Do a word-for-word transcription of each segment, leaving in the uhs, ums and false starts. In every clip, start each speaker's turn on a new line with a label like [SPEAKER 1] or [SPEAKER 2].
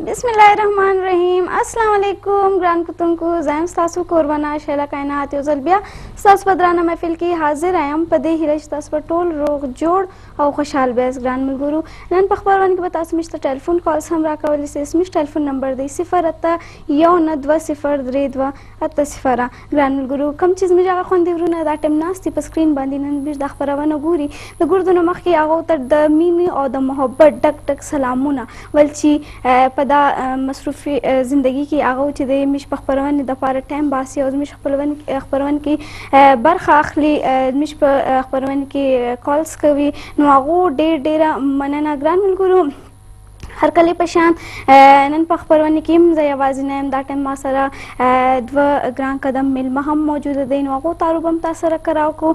[SPEAKER 1] बिस्मिल्लाहिर्रहमानिर्रहीम अस्सलाम वालेकुम ग्रान कुतुंकु ज़ैम सासु कोरबना शेला कायनात योजल बिया सास पदराना महफिल की हाजिर आयम पदे हिरज तस पर टोल रोग जोड़ और खुशहाल बेस ग्रान मुलगुरु नन पखबरवन के बतास मिस्टर टेलीफोन कॉल्स हम राकावली से इसमिश टेलीफोन नंबर दे सिफर अत्ता यौ नदवा सिफर द्रेदवा अत्ता सिफरा ग्रान मुलगुरु कम चीज में जागा खोन देवरु ना दा टेम नास्ती पर स्क्रीन बांधी नन बिर दा खबरवन गुरी द गुरदो नमख की आगो तर द मीमी और द मोहब्बत डक डक सलामुना वलची पदा मसरूफी जिंदगी की आगो च दे मिश पखबरवन द पार टाइम बासी और मिश पखबरवन पखबरवन की बरखा अखली मिश पखबरवन की कॉल्स कवी नो आगो डेर डेरा मनना ग्रान मुलगुरु हर कले पशान नन पखबरवन की मज़ा आवाज़ नैम दाटन मासरा द्व ग्रां कदम मिल महम मौजूद देन वाको तारुबम तासर कराव को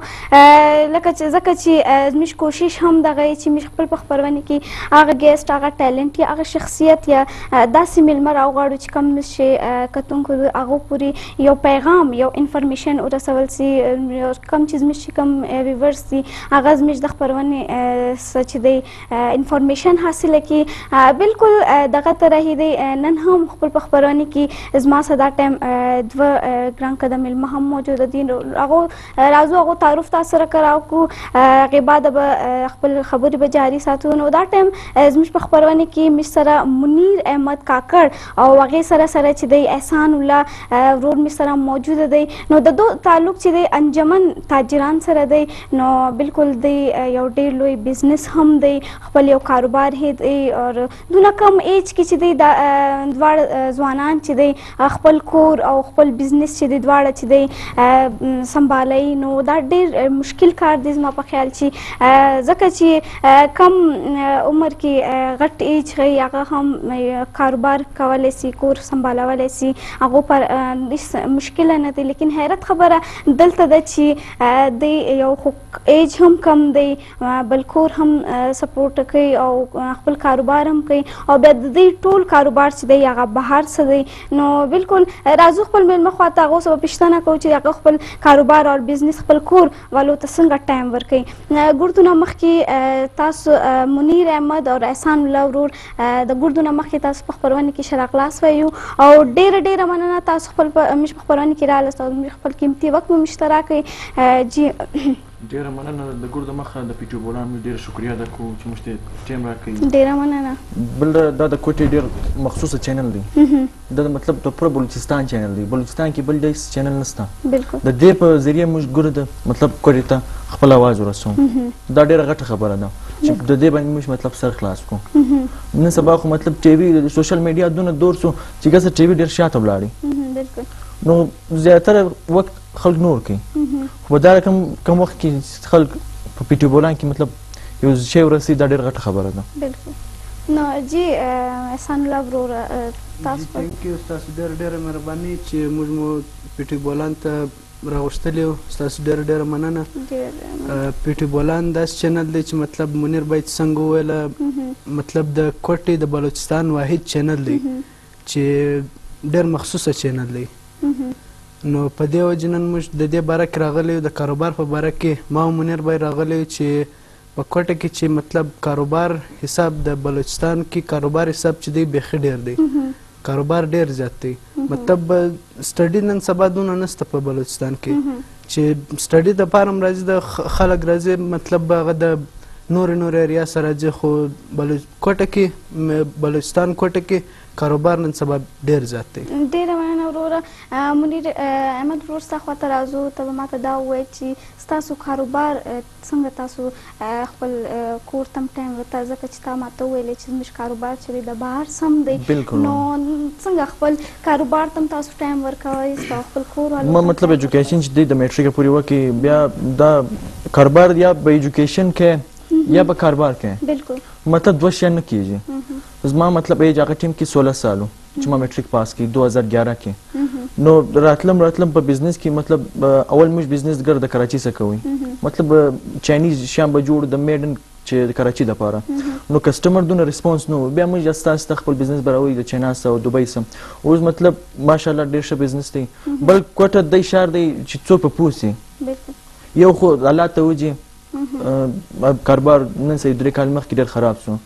[SPEAKER 1] लकच जकची मिश कोशिश हम दगई ची मिश खपल पखबरवन की आगे गेस्ट आगे टैलेंट या आगे शख्सियत या दासी मिल मर आउ गाड़ू ची कम से कतुं को आगो पूरी यो पैगाम यो इंफॉर्मेशन और सवाल सी कम चीज मिश कम व्यूअर्स सी आगाज मिश दखबरवन सच दे इंफॉर्मेशन हासिल की बिल्कुल दगा तरह दे नन हम खपल पखबरवानी की इजमा सदा टाइम द्व ग्रां कदम इल महम मौजूद दिन अगो राजू अगो तारुफ तासर कराव को के बाद अब खपल खबर बजारी साथो नो दा टाइम इजमिश पखबरवानी की मिसरा मुनीर अहमद काकड़ और वगे सरा सरा च दे एहसान उल्ला रोड मिसरा मौजूद दे नो दो ताल्लुक च दे अंजमन ताजरान सरा दे नो बिल्कुल दे यो डेर लोई बिजनेस हम दे खपल यो कारोबार है दे और दुना कम एज की चिदे द्वाड़ जवानान चिदे खपल कोर और खपल बिजनेस चिदे द्वाड़ चिदे संभालई नो दा डेर मुश्किल कार दिस मा ख्याल छी जका छी कम उम्र की गट एज है या हम कारोबार कवाले सी कोर संभाला वाले सी आगो पर इस मुश्किल न थी लेकिन हैरत खबर दल तद छी दे यो एज हम कम दे बलकोर हम सपोर्ट कई और खपल कारोबार हम कई और बेदी टूल कारोबार से दे या बाहर से दे नो बिल्कुल राजू खपल मेल मखवाता गो सब पिछताना को या खपल कारोबार और बिजनेस खपल कोर वालो तसंग टाइम वर कई गुरदुना मख की तास मुनीर अहमद और एहसान लवरूर द गुरदुना मख की तास पखबरवानी की शरा क्लास वयू और डेर डेर मनना तास खपल मिश पखबरवानी की राल तास मिश खपल कीमती वक्त में मुश्तरक जी
[SPEAKER 2] ډیر مننه د ګور د مخه د پیټو بولان ډیر شکریا ده کو چې مشته ټیم راکړي
[SPEAKER 1] ډیر مننه
[SPEAKER 2] بل دا د کوټي ډیر مخصوصه چینل دی دا مطلب د پر بلوچستان چینل دی بلوچستان کې بل د چینل نشته بالکل د دې په ذریعہ موږ ګور د مطلب کوټي ته خپل आवाज ورسوم دا ډیره غټه خبره ده چې د دې باندې موږ مطلب سر خلاص کو نن سبا خو مطلب ټي وي سوشل میډیا دونه دور سو چې ګسه ټي وي ډیر شاته ولاړی بالکل نو زیاتره وخت خلک نور کوي خو دا کم کم وخت کې خلک په پیټو بولان کې مطلب یو شی ورسي دا ډېر غټه خبره ده
[SPEAKER 1] بالکل نو جی احسان الله ورور تاسو
[SPEAKER 3] په کې تاسو ډېر ډېر مهرباني چې موږ مو پیټو بولان ته راوستلی یو تاسو ډېر ډېر مننه پیټو بولان داسې چینل دی چې مطلب منیر باید څنګه وویله مطلب د کوټې د بلوچستان واحد چینل دی چې ډېر مخصوصه چینل دی نو په دې وجه نن موږ د دې باره کې راغلی یو د کاروبار په باره کې ما او منیر بھائی راغلی یو چې په کوټه کې چې مطلب کاروبار حساب د بلوچستان کې کاروبار حساب چې دی بیخي ډېر دی کاروبار ډېر زیات دی مطلب سټډي نن سبا دونه نشته په بلوچستان کې چې سټډي دپاره هم راځي د خلک راځي مطلب هغه د نورې نورې ایریا سره راځي خو کوټه کې بلوچستان کوټه کې کاروبار نن سبا ډیر زیات دی
[SPEAKER 1] ډیره مننه وروره منیر احمد ورور ستا خواته راځو ته ماته دا ووایه چې ستاسو کاروبار څنګه تاسو خپل کور ته هم ټایم ورته ځکه چې تا ماته وویلې چې زموږ کاروبار چې دی د بهر سم دی نو څنګه خپل کاروبار ته هم تاسو ټایم ورکوئ ستا خپل کور
[SPEAKER 2] ما مطلب ایجوکیشن چې دی د میټریکه پورې وکړي بیا دا کاروبار یا به ایجوکیشن کې یا به کاروبار کې
[SPEAKER 1] بالکل
[SPEAKER 2] مطلب دوه شیان نه کیږي زما مطلب ایج هغه ټیم کې سولہ سالو چې ما میټریک پاس کی دو هزار گیارہ کې نو راتلم راتلم په بزنس کې مطلب اول موږ بزنس ګر د کراچي څخه کوي مطلب چاینیز شام به جوړ د میډن چې د کراچي د پاره نو کسٹمر دونه ریسپانس نو بیا موږ استاسته خپل بزنس براوي د چینا سره او دوبۍ سره اوس مطلب ماشاءالله ډیر ښه بزنس دی بل کوټه د اشار دی چې څو په پوسی یو خو الله ته وجي کاروبار نن سې درې کال مخکې ډېر خراب شو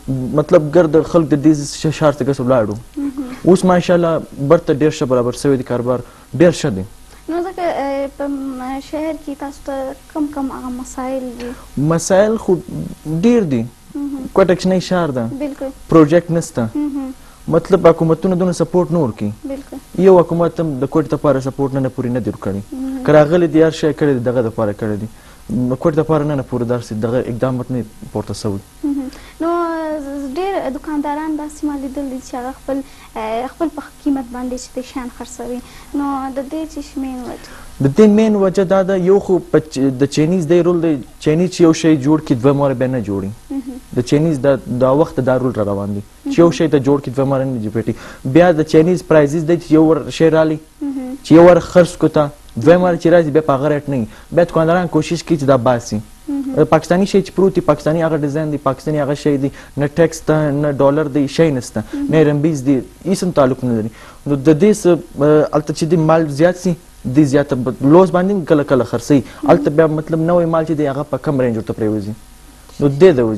[SPEAKER 2] مطلب ګرد خلک د دې ښار څخه ولاړو اوس ماشاءالله برته ډېر ښه برابر شوی دی کاروبار ډېر ښه دی.
[SPEAKER 1] نو ځکه په شهر کې تاسو ته کم کم هغه مسایل دي؟
[SPEAKER 2] مسایل خو ډېر دي. کوټه کوچنی ښار ده، پروجیکټ نشته، مطلب حکومتونه دونه سپورټ نه ورکوي. یو حکومت هم د کوټې دپاره سپورټ نه نه پورې نه دی ورکړی. که راغلی دی هر شی کړی دی دغه دپاره کړی دی، کوټې دپاره نه نه پورې داسې دغه اقدامات نه پورته سوي.
[SPEAKER 1] نو ډېر دکانداران داسې ما لیدل دي چې هغه خپل خپل په قیمت باندې چې د شیان خرڅوي. نو د دې چې مین وجه
[SPEAKER 2] د دې مین وجه دا ده، یو خو د چینیز دی رول دی، چینیز چې یو شی جوړ کړي دوه ماره بیا نه جوړي. د چینیز دا وخت دا رول را روان دی چې یو شی ته جوړ کړي دوه ماره نه جوړي. بیا د چینیز پرایزز دی چې یو ور شی رالی چې یو ور خرڅ کو ته دوه ماره چې راځي بیا په هغه ریټ نه وي. بیا دکانداران کوشش کوي چې دا باسي. پاکستاني شی چې پروت دی، پاکستاني هغه ډیزاین دی، پاکستاني هغه شی دی، نه ټیکس ته نه ډالر دی، شی نسته، نه رمبیز دی، هیڅ هم تعلق نه لري. نو د دې څه هلته چې دی مال زیات سي دی زیاته لوز باندې کله کله خرڅوي. هلته بیا مطلب نوی مال چې دی هغه په کم رینج ورته پرېوځي. نو دې د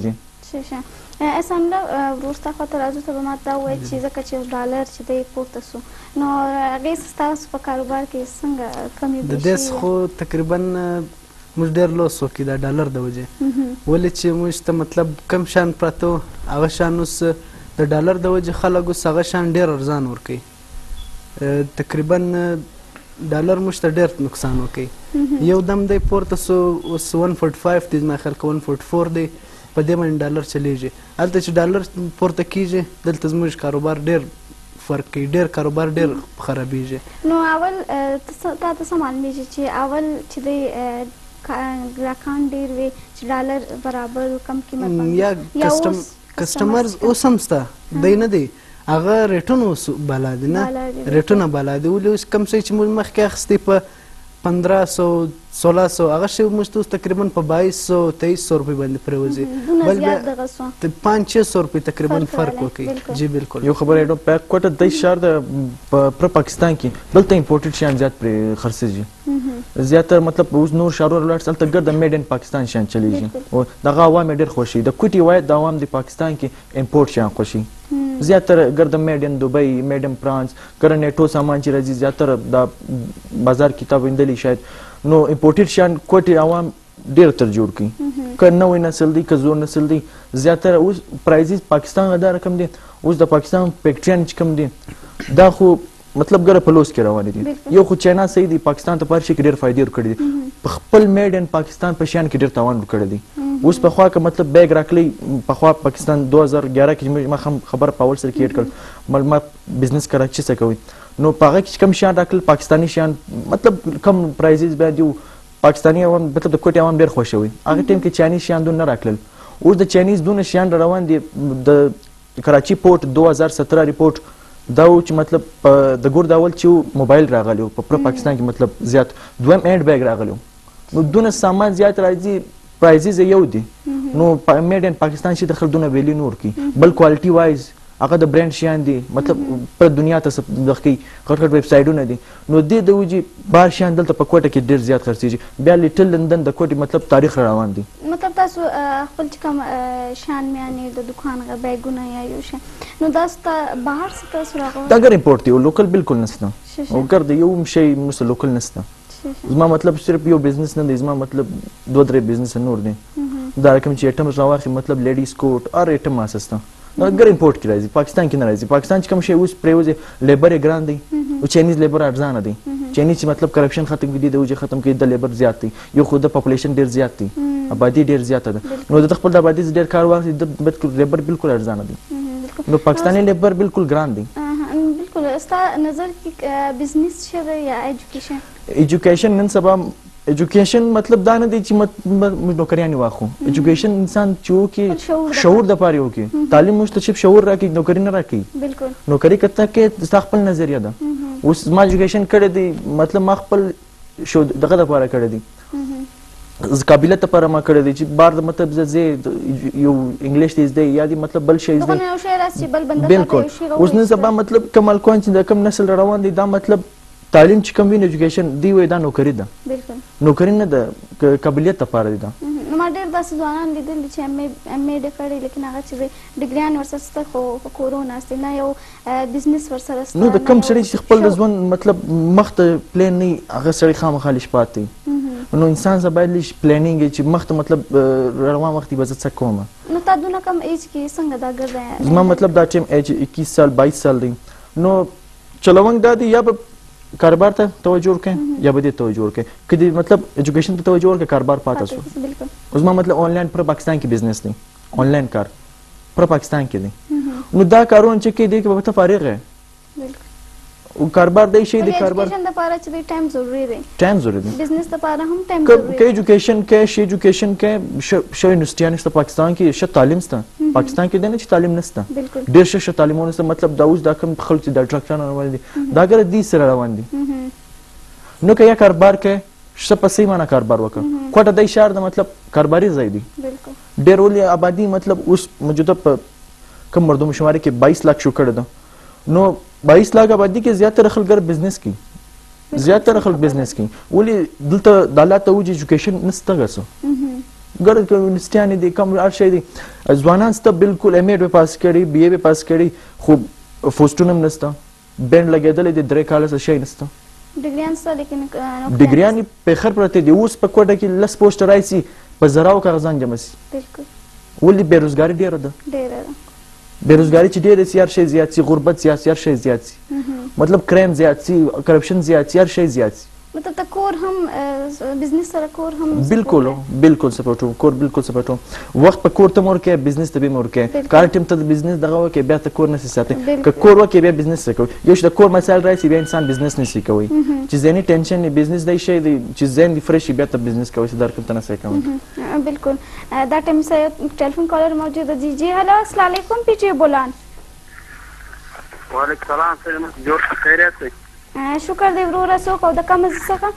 [SPEAKER 2] وجې
[SPEAKER 1] احسان الله وروسته خواته راځو ته به ما دا ووایي چې ځکه چې ډالر چې دی پورته سو نو هغې ستاسو په کاروبار کې څنګه کمې
[SPEAKER 3] د دې خو تقریبا موږ ډېر لوس وکړي د ډالر د وجې، ولې چې موږ ته مطلب کم شیان پراته وو هغه شیان اوس د ډالر د وجې خلک اوس هغه شیان ډېر ارزان ورکوي. تقریبا ډالر موږ ته ډېر نقصان وکوي. یو دم دی پورته سو اوس ون فورټي فایف دی زما خیال که ون فورټي فور دی، په دې باندې ډالر چلیږي. هلته چې ډالر پورته کیږي دلته زموږ کاروبار ډېر فرق کوي، ډېر کاروبار ډېر خرابېږي.
[SPEAKER 1] نو اول تا ته څه معلومېږي چې اول چې دی ګراهکان ډېر وي چې ډالر برابر کم قیمت باندې
[SPEAKER 3] یا کسټمرز اوس هم شته دی نه دی هغه ریټونه بالا دي، نه ریټونه بالا دي. ولې اوس کم شی چې موږ مخکې اخیستی په پندرہ سو سولہ سو هغه شی موږ ته اوس تقریبا په بایس سو تیئیس سو روپۍ باندې پرېوځي، بل بیا پانچ چھ سو روپۍ تقریبا فرق وکړي. جی بالکل.
[SPEAKER 2] یو خبره ایډو پیک کوټه د ښار د پر پاکستان کې دلته امپورټډ شیان زیات پرې خرڅېږي. زیاتره مطلب اوس نور ښارونه ولاړ هلته ګرده میډ ان پاکستان شیان چلیږي. او دغه عوام یې ډېر خوښوي. د کوټي وایي د عوام د پاکستان کې امپورټ شیان خوښوي. زیاتره ګرده میډ ان دبئی، میډ ان فرانس، ګره نیټو سامان چې راځي زیاتره د بازار کې تا ویندلی شاید. نو امپورټډ شیان کوټي عوام ډېر تر جوړ کړي. که نوی نسل دی که زوړ نسل دی زیاتره اوس پرایزز پاکستان غدا رقم دی. اوس د پاکستان فیکټریان چې کوم دي دا خو مطلب ګره په لوس کې روانې دي. یو خو چاینا صحیح دی، پاکستان ته په هر شي کې ډېر فایدې ورکړي دي. په خپل میډ ان پاکستان په شیان کې ډېر تاوان ورکړی دی. اوس پخوا که مطلب بیگ راکلی پخوا پاکستان دو هزار ګیارہ کې ما هم خبر په اول سر کې ایډ کړ ما بزنس کراچي څه کوي. نو په هغه کې کم شیان راکړل پاکستاني شیان مطلب کم پرایزز باندې یو پاکستاني عوام مطلب د کوټي عوام ډېر خوښوي. هغه ټایم کې چاینیز شیان دونه نه راکړل. اوس د چاینیز دونه شیان روان دي. د کراچي پورټ دو هزار سترہ رپورټ دا و چې مطلب د ګور د اول چې موبایل راغلی و په پاکستان کې مطلب زیات دویم هینډ بیگ راغلی و. نو دونه سامان زیات راځي پرایزز یو دي. نو میډ ان پاکستان چې د خلک دونه ویلي نه ورکوي. بل کوالټي وایز هغه د برانډ شیان دي مطلب پر دنیا ته دغه کوي غټ غټ ویب سایټونه دي. نو دې د وجې بار شیان دلته په کوټه کې ډېر زیات خرڅېږي. بیا لیټل لندن د کوټې مطلب تاریخ را روان دي.
[SPEAKER 1] مطلب تاسو خپل چې کوم شیان میانې د دکان هغه بیګونه یا یو شی نو دا ستا بهر څه تاسو راغلی
[SPEAKER 2] دا ګر امپورټ دی او لوکل بالکل نسته. او ګر د یو هم شی موږ لوکل نسته. زما مطلب صرف یو بزنس نه دی، زما مطلب دوه درې بزنس نور دی. دا رقم چې ایټم راواخلي مطلب لیډیز کوټ هر ایټم اساسته ګر امپورټ کې راځي، پاکستان کې نه راځي. پاکستان چې کوم شی اوس پرېوځي لیبر یې ګران دی او چاینیز لیبر ارزانه دی. چاینیز چې مطلب کرپشن ختم کړي د وجې ختم کړي د لیبر زیات دی. یو خو د پاپولیشن ډېر زیات دی، آبادي ډېر زیاته ده. نو د خپل د آبادي ډېر کار واخلي د لیبر بالکل ارزانه دی. نو پاکستاني لیبر بالکل ګران دی.
[SPEAKER 1] بالکل. ستا نظر کې بزنس ښه دی یا ایجوکیشن؟
[SPEAKER 2] ایجوکیشن نن سبا ایجوکیشن مطلب دا نه دی چې موږ نوکریانې واخلو. ایجوکیشن انسان چې وکړي شعور دپاره یې وکړي. تعلیم موږ ته چې شعور راکړي نوکري نه راکړي. نوکري که ته کې ستا خپل نظریه ده. اوس ما ایجوکیشن کړی دی مطلب ما خپل دغه دپاره کړی دی قابلیت دپاره ما کړی دی چې بار د مطلب زه ځې یو انګلیش دې زده یا دې مطلب بل شی زده. بالکل. اوس نن سبا مطلب کوم هلکان چې د کوم نسل روان دی دا مطلب تعلیم چې کوم وي ایجوکیشن دی وایي دا نوکري ده. نوکري نه ده قابلیت دپاره دی. دا
[SPEAKER 1] نو ما ډېر داسې ځوانان لیدلي چې ام ای ډې کړی لیکن هغه چې ډګریان ورسره شته خو په کورو ناست دي، نه یو بزنس ورسره شته.
[SPEAKER 2] نو د کوم سړی چې خپل د ژوند مطلب مخ ته پلان نه وي هغه سړی خامخا لږ پاتې وي. نو انسان سره باید لږ پلانینګ وي چې مخ ته مطلب روان وخت به زه څه کومه.
[SPEAKER 1] نو تا دونه کم ایج کې څنګه دا ګرځی؟
[SPEAKER 2] زما مطلب دا ټایم ایج اکیس سال بایس سال دی. نو چلونګ دا دی یا به کاروبار ته توجه ورکړئ یا به دې توجه ورکړئ. که دې مطلب ایجوکیشن ته توجه ورکړئ کاروبار پاتې شو. اوس ما مطلب آنلاین پر پاکستان کې بزنس دی، آنلاین کار پر پاکستان کې دی. نو دا کارونه چې کې دی کې به ته فارغ یې او کاروبار دی شي د کاروبار
[SPEAKER 1] ایجوکیشن لپاره چې ټایم ضروری دی،
[SPEAKER 2] ټایم ضروری دی.
[SPEAKER 1] بزنس لپاره هم ټایم ضروری دی.
[SPEAKER 2] که ایجوکیشن کې شي ایجوکیشن کې شو یونیورسيټیان شته پاکستان کې، ش تعلیم شته پاکستان کې، نه چې تعلیم نشته ډېر ش تعلیمونه شته. مطلب دا اوس دا کوم خلک چې د ډاکټرانو روان دي دا ګر دي سره روان دي. نو که یا کاروبار کې ش په سیمه نه کاروبار وکړه کوټه د شهر د مطلب کاروباري ځای دی
[SPEAKER 1] بالکل
[SPEAKER 2] ډېر ولې آبادی مطلب اوس موجوده په کم مردم شماري کې بایس لاک شو کړی ده. نو بایس لاک آبادی کې زیاتره خلک ګر بزنس کوي، زیاتره خلک بزنس کوي. ولې دلته د حالات وجه ایجوکیشن نشته ګسو ګر یونیورسيټیان دي کم هر شی دي. ځوانان سته بالکل ایم ای پاس کړي، بی ای پاس کړي خو پوسټونه هم نشته، بینډ لګېدلی دی درې کاله څه شی نشته.
[SPEAKER 1] ډګریان سته لیکن
[SPEAKER 2] ډګریان یې پیخر پرته دي. اوس په کوټه کې لس پوسټ راشي په زراو کاغذان جمع شي.
[SPEAKER 1] بالکل
[SPEAKER 2] ولې بېروزګاري ډېره ده،
[SPEAKER 1] ډېره ده
[SPEAKER 2] بېروزګاري چې ډېره سي هر شی زیات سي، غربت زیات سي، هر شی زیات سي، مطلب کریم زیات سي، کرپشن زیات سي، هر شی زیات سي.
[SPEAKER 1] مطلب ته کور هم بزنس سره کور هم
[SPEAKER 2] بالکل بالکل سپورټو کور بالکل سپورټو وخت په کور ته مور کې بزنس ته به مور کې کار ټیم ته بزنس دغه وکي بیا ته کور نشي ساتي. که کور وکي بیا بزنس کوي یو د کور مسائل راځي بیا انسان بزنس نشي کوي. چې ځینې ټینشن نه بزنس دی شي دی چې زین دی فرش بیا ته بزنس کوي چې درکم ته نه سي کوي.
[SPEAKER 1] بالکل دا ټیم سره ټلیفون کالر موجود دی. جی هلو السلام علیکم پیچھے بولان.
[SPEAKER 4] وعلیکم السلام سلام جوړ خیریت دی.
[SPEAKER 1] شکر دی وروره څوک او د کوم څخه؟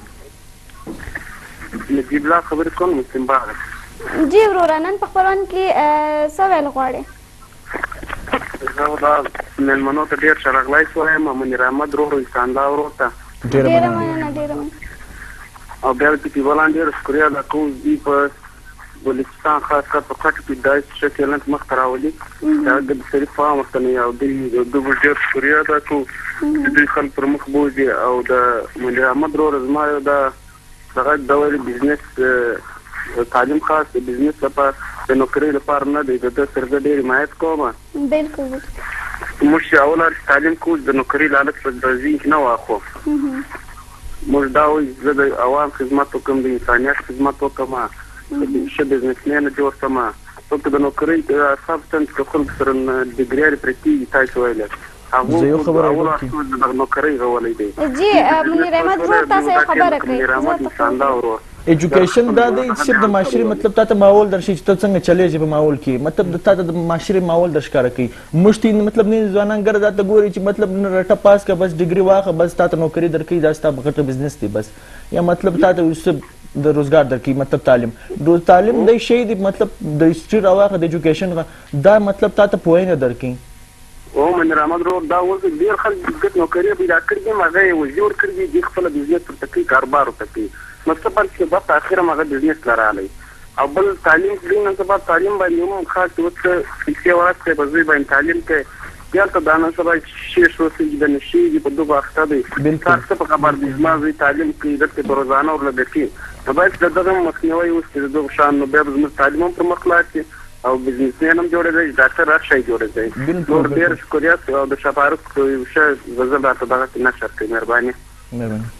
[SPEAKER 4] نجیب الله خبرې کوم مسلم باغ.
[SPEAKER 1] جی وروره نن په خپلوان کې څه ویل غواړې؟
[SPEAKER 4] زه دا مېلمنو ته ډېر ښه راغلی شوم، منیر احمد ورور انسانله ورور ته
[SPEAKER 1] ډېره مننه ډېره مننه.
[SPEAKER 4] او بیا د پیپي بولان ډېره شکریه ده کوم دوی په بلوچستان خاص کر په کټ کې داسې ښه ټیلنټ مخته راولي دا د شریف فام ورته نه او دوی دوی ډېر شکریه ده کوم چې دوی خلک پر مخ بوځي. او د منیر احمد ورور زما یو د دغه ډول بزنس تعلیم خاص د بزنس لپاره د نوکرۍ لپاره نه دی، د ده سره زه ډېر حمایت کوم.
[SPEAKER 1] بالکل
[SPEAKER 4] موږ چې اول تعلیم کوو د نوکرۍ لالچ په ذهن کې نه واخو. موږ دا وایو زه د عوام خدمت وکړم، د انسانیت خدمت وکړم، ښه بزنسمین جوړ کړم. څوک د نوکرۍ اصحاب څنګه چې خلک سره ډګریارې پرتې دي تاسو ویلی
[SPEAKER 2] زه یو خبره
[SPEAKER 4] وکړم د نوکرۍ غولی دی.
[SPEAKER 1] جی منیر احمد ورور تاسو یو خبره کړئ.
[SPEAKER 4] منیر احمد انسانله ورور
[SPEAKER 2] ایجوکیشن دا دی چې د معاشري مطلب تا ته ماحول درشي چې ته څنګه چلېږي په ماحول کې، مطلب د تا ته د معاشري ماحول در ښکاره کوي. موږ ته مطلب نه ځوانان ګره دا ته ګوري چې مطلب نه رټه پاس که بس ډګري واخه بس تا ته نوکري درکوي دا ستا غټه بزنس دی بس، یا مطلب تا ته څه د روزګار درکوي. مطلب تعلیم د تعلیم دی شی دی مطلب د هسټري راواخه د ایجوکیشن دا مطلب تا ته پوهه نه درکوي.
[SPEAKER 4] او منیر احمد ورور دا اوس ډېر خلک ګټ نوکري پیدا کړي دي، هغه یې وزي ورکړي دي، دوی خپله بزنس ورته کوي، کاروبار ورته کوي. مطلب چې بس اخر هم هغه بزنس ته راغلی. او بل تعلیم چې نن سبا تعلیم باندې هم خاص اوس پیسې واخلې په زوی باندې تعلیم کوي بیا ته دا نن سبا شیش وسیږي د نشي په دغه اخته دی کار څه په خبر دي زما زوی تعلیم کوي دلته په روزانه ورله کوي. نو باید د دغه مخنیوی اوس چې دغه شان نو بیا زموږ تعلیم هم پر مخ لاړ شي او بزنسمین هم جوړېدی، ډاکټر هر شی جوړېدی. نور ډېر شکریات او د شفارت ښه غزل راته دغه کې نشر کوي. مهرباني
[SPEAKER 2] مهرباني.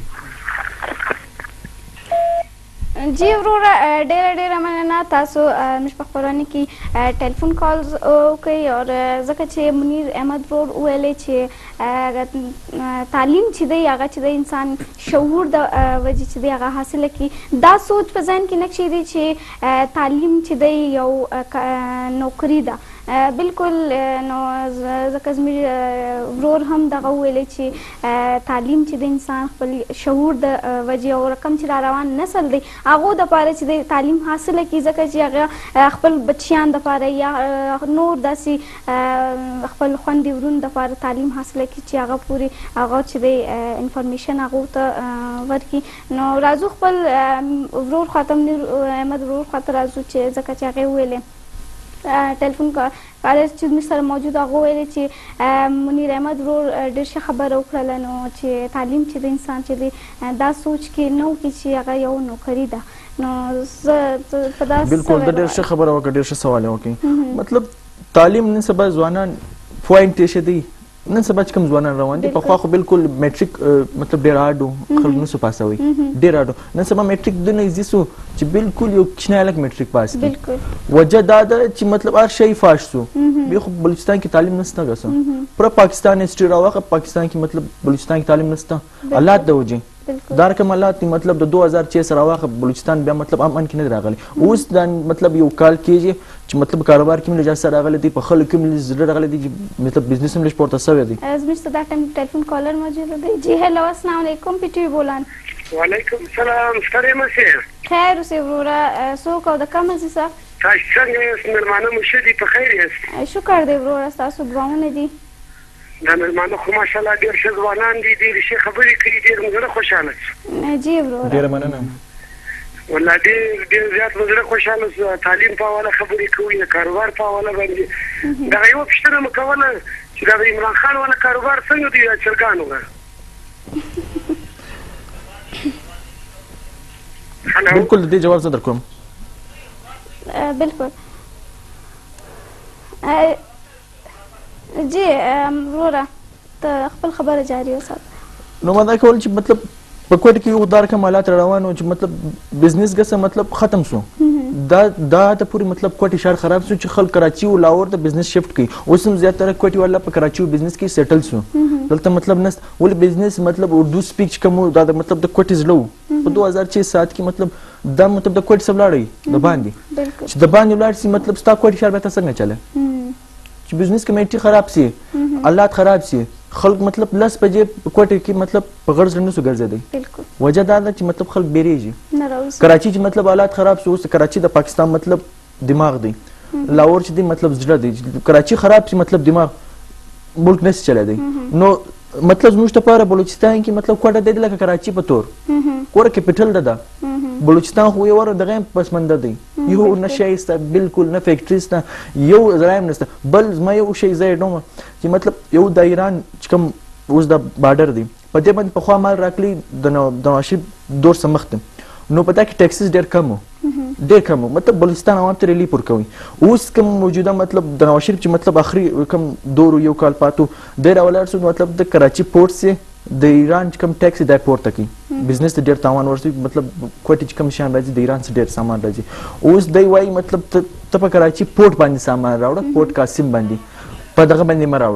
[SPEAKER 1] جی وروره ډېره ډېره مننه تاسو موږ په خپرونه کې ټلیفون کالز وکړئ. او ځکه چې منیر احمد ورور وویلی چې تعلیم چې دی هغه چې دی انسان شعور د وجې چې دی هغه حاصله کړي، دا سوچ په ذهن کې نه کښېږدي چې تعلیم چې دی یو نوکري ده. بالکل نو ځکه زموږ ورور هم دغه وویلی چې تعلیم چې د انسان خپل شعور د وجې او رقم چې را روان نسل دی هغو دپاره چې د تعلیم حاصله کړي ځکه چې هغه خپل بچیان دپاره یا نور داسې خپل خویندې ورونو دپاره تعلیم حاصله کړي چې هغه پورې هغه چې دی انفارمیشن هغو ته ورکړي. نو راځو خپل ورور خواته احمد ورور خواته راځو چې ځکه چې هغې وویلې ټلیفون کالر چې زموږ سره موجود هغه ویلې چې منیر احمد ورور ډېر ښه خبره وکړله نو چې تعلیم چې د انسان چې دی دا سوچ کې نه وکړي چې هغه یو نوکري ده. نو زه په دا
[SPEAKER 2] بالکل د ډېر ښه خبره وکړه ډېر ښه سوال یې وکړي. مطلب تعلیم نن سبا ځوانان پوینټ یې ښه دی نن سبا چې کوم ځوانان روان دي پخوا خو بالکل میټریک مطلب ډېر هارډ و خلک نسو پاسوي ډېر هارډ و. نن سبا میټریک دونه ایزي سو چې بالکل یو کوچنی هلک میټریک پاس کړي. وجه دا ده چې مطلب هر شی فاش سو بیا خو بلوچستان کې تعلیم نسته ګسه پوره پاکستان هسټري راوخه پاکستان کې مطلب بلوچستان کې تعلیم نسته حالات د وجې دا رقم حالات دي مطلب د دو هزار چھ سره راوخه بلوچستان بیا مطلب امن کې نه راغلی اوس دا مطلب یو کال کېږي چې مطلب کاروبار کې مې لږ راغلی دی په خلکو کې مې زړه راغلی دی چې مطلب بزنس هم لږ پورته شوی دی.
[SPEAKER 1] زموږ ته دا ټایم ټلیفون کالر موجود دی. جی هلو السلام علیکم پی ټي وي بولان.
[SPEAKER 5] وعلیکم السلام ستړی مه شې.
[SPEAKER 1] خیر اوسې وروره څوک او د کوم ځای څخه؟
[SPEAKER 5] تاسو څنګه یاست مېلمانه مو ښه دي په خیر یاست؟
[SPEAKER 1] شکر دی وروره ستاسو دعاونه دي.
[SPEAKER 5] دا مېلمانه خو ماشاءالله ډېر ښه ځوانان دي ډېرې ښې خبرې کوي ډېر مو زړه خوشحاله شو.
[SPEAKER 1] جی وروره
[SPEAKER 2] ډېره مننه.
[SPEAKER 5] والله ډېر ډېر زیات مو زړه خوشحاله شو تعلیم په حواله خبرې کوي د کاروبار په حواله باندې. دغه یوه پوښتنه مو کوله چې دا د عمران خان والا کاروبار څنګه دی د چرګانو نه؟
[SPEAKER 2] بالکل د دې جواب زه درکوم.
[SPEAKER 1] بالکل جی وروره ته خپل خبره جاري وساته.
[SPEAKER 2] نو ما دا کول چې مطلب په کوټ کې یو دار کوم حالات روان و چې مطلب بزنس ګسه مطلب ختم سو دا دا ته پوری مطلب کوټ شهر خراب سو چې خلک کراچي او لاهور ته بزنس شفت کړي اوس هم زیاتره کوټ والا په کراچي او بزنس کې سیټل سو دلته مطلب نس ول بزنس مطلب اردو سپیچ کوم دا مطلب د کوټ زلو په دو هزار چھ سات کې مطلب دا مطلب د کوټ سبلاړی د باندې چې د باندې لاړ سي مطلب ستا کوټ شهر به تاسو څنګه چله چې بزنس کمیټي خراب سي حالات خراب سي خلک مطلب لس بجې کوټه کې مطلب په غرض نه سو ګرځېدي. بالکل وجه دا ده چې مطلب خلک بیریږي نه راوځي کراچي چې مطلب حالات خراب شو اوس کراچي د پاکستان مطلب دماغ دی لاهور چې دی مطلب زړه دی کراچي خراب شي مطلب دماغ ملک نه چلی دی. نو مطلب زموږ لپاره بلوچستان کې مطلب کوټه دی لکه کراچي په تور کوره کیپټل ده بلوچستان خو یو ور دغه پسمنده دی یو نشه است بالکل نه فیکټریز نه یو زرایم نشته بل ما یو شی زای نو چې مطلب یو د ایران چې کوم اوس د بارډر دی په دې باندې په خوا مال راکلی د نواشي دور سمخت نو پتا کې ټیکسز ډیر کم ډیر کم مطلب بلوچستان عوام ته ریلی پر کوي اوس کوم موجوده مطلب د نواشي چې مطلب اخري کوم دور یو کال پاتو ډیر اولاد سو مطلب د کراچي پورت سي د ایران کوم ټیکس دی پورته کی بزنس ته ډیر تاوان ورسي مطلب کوټی کوم شان راځي د ایران څخه ډیر سامان راځي اوس دی وای مطلب ته په کراچي پورت باندې سامان راوړه پورت قاسم باندې په دغه باندې ما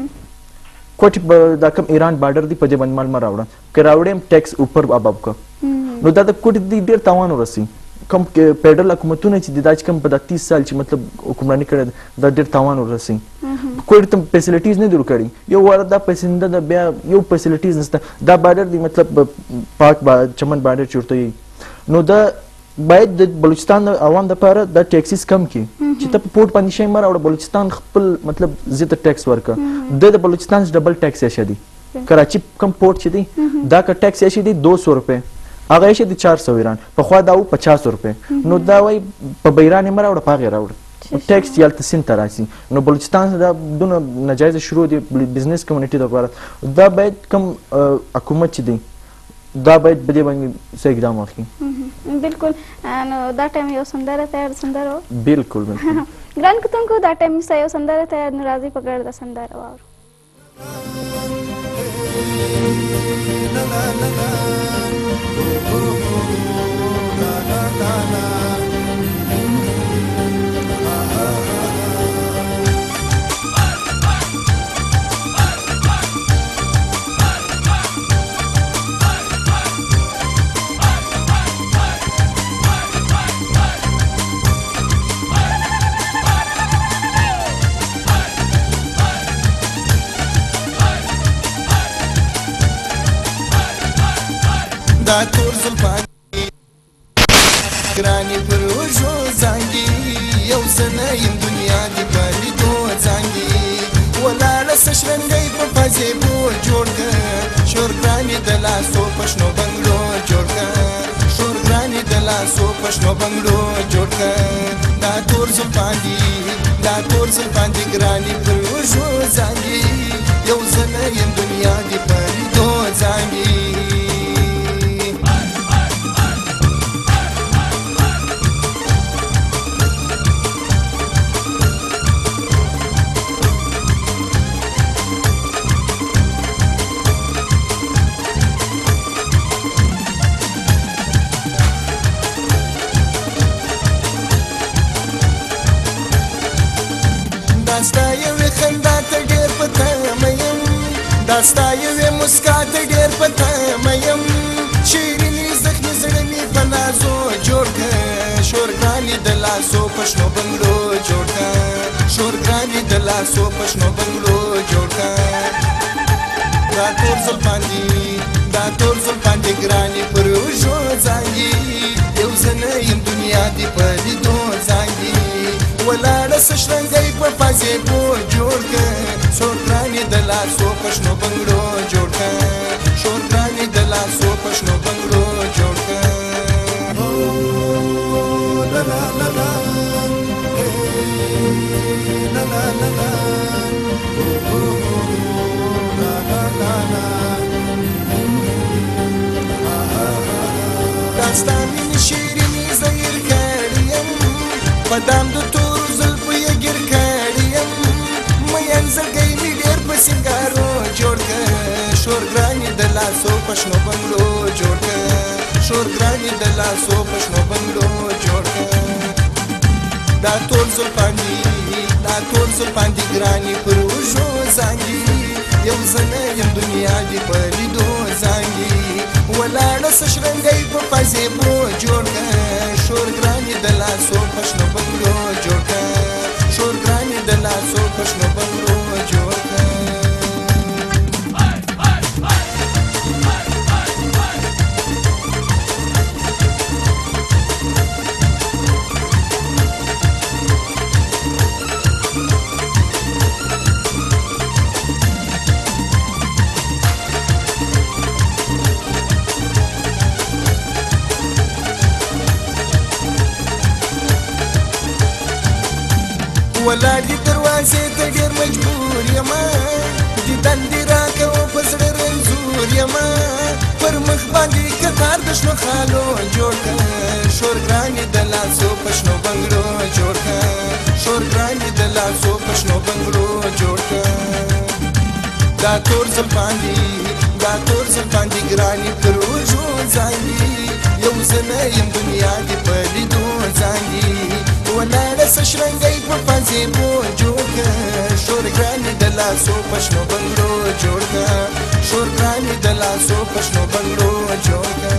[SPEAKER 2] راوړه کوټی د کوم ایران بارډر دی په دې باندې مال ما راوړه که راوړم ټیکس اوپر اباب کا نو دا د کوټی دی ډیر تاوان ورسي کوم پیډرل حکومتونه چې د کوم په تیس سال چې مطلب حکمرانی کړي دا ډیر تاوان ورسي کوئی ته فیسیلیټیز نه درو کړي یو ور دا پیسنده د بیا یو فیسیلیټیز نشته دا بارډر دی مطلب پاک با چمن بارډر چورته نو دا باید د بلوچستان عوام د لپاره د ټیکسز کم کړي چې ته په پورت باندې شي مر او بلوچستان خپل مطلب زیات ټیکس ورکړه د بلوچستان ډبل ټیکس یې شدي کراچي کم پورت شدي دا کا ټیکس یې شدي دو سو روپے هغه شدي چار سو ایران په خوا دا پچاس روپے نو دا وای په بیران مر او په غیر راوړ ټیکس یالته سین تراسي نو بلوچستان دا دونه ناجایز شروع دي بزنس کمیونټي د لپاره دا باید کم حکومت چي دي دا باید بده باندې څه اقدام وکړي.
[SPEAKER 1] بالکل نو دا ټایم یو سندره تیار سندره
[SPEAKER 2] بالکل بالکل
[SPEAKER 1] ګران کتونکو دا ټایم یو سندره تیار ناراضي پکړ د سندره واور
[SPEAKER 6] دا تور زلفان ګرانې پر وژو زانګي یو زه نه یم دنیا دې په لیدو زانګي ولاړه څه شرنګی په فضیبو جوړ که شور ګرانې د لاسو په شنو بنګړو جوړ که شور ګرانې د لاسو په شنو بنګړو جوړ که دا تور زلفان دي دا تور زلفان دي ګرانې پر وژو زانګي یو زه نه یم دنیا دې په لیدو زانګي داستا یوې خندا ته ډېر په تمه یم داستا یوې مسکا ته ډېر په تمه یم شیرینې زخمي زړه مې په نازو جوړ که شور ګرانې د لاسو په شنو بنګړو جوړ که شور ګرانې د لاسو په شنو بنګړو جوړ که دا تور زلفان دي دا تور زلفان دي ګرانې پر وژو زانګي یو زه نه یم دنیا دې په لیدو زانګي ولاړه څه شرنګی په فضیبو جوړ که شور ګرانې د لاسو په شنو بنګړو جوړ که شور ګرانې د لاسو په شنو بنګړو جوړ که لا لا لا لا لا لا لا لا داستا مینې شیرینې زه هېر کړی یم په دام د تورو زلفو یې ګیر کړی یم مین زړګی مې ډېر په سینګارو جوړ که شور ګرانې د لاسو په شنو بنګړو جوړ که شور ګرانې د لاسو په شنو بنګړو جوړ که دا تور زلفان دي دا تور زلفان دي ګرانې پر وژو زانګي یو زه نه یم دنیا دې په لیدو زانګي ولاړه څه شرنګی په فضیبو جوړ که شور ګرانې د لاسو په شنو بنګړو جوړ که شور ګرانې د لاسو په شنو بنګړو جوړ که ولاړ دي دروازې ته ډېر مجبور یمه دیدن دې راکوه په زړه رنځور یمه پر مخ باندې کتار د شنو خالو جوړ که شور ګرانې د لاسو په شنو بنګړو جوړ که شور ګرانې د لاسو په شنو بنګړو جوړ که دا تور زلفان دي دا تور زلفان دي ګرانې پر وژو زانګي یو زه نه یم دنیا دې په لیدو زانګي ولاړه څه شرنګی په فضیبو جوړ که شور ګرانې د لاسو په شنو بنګړو جوړ که شور ګرانې د لاسو په شنو بنګړو جوړ که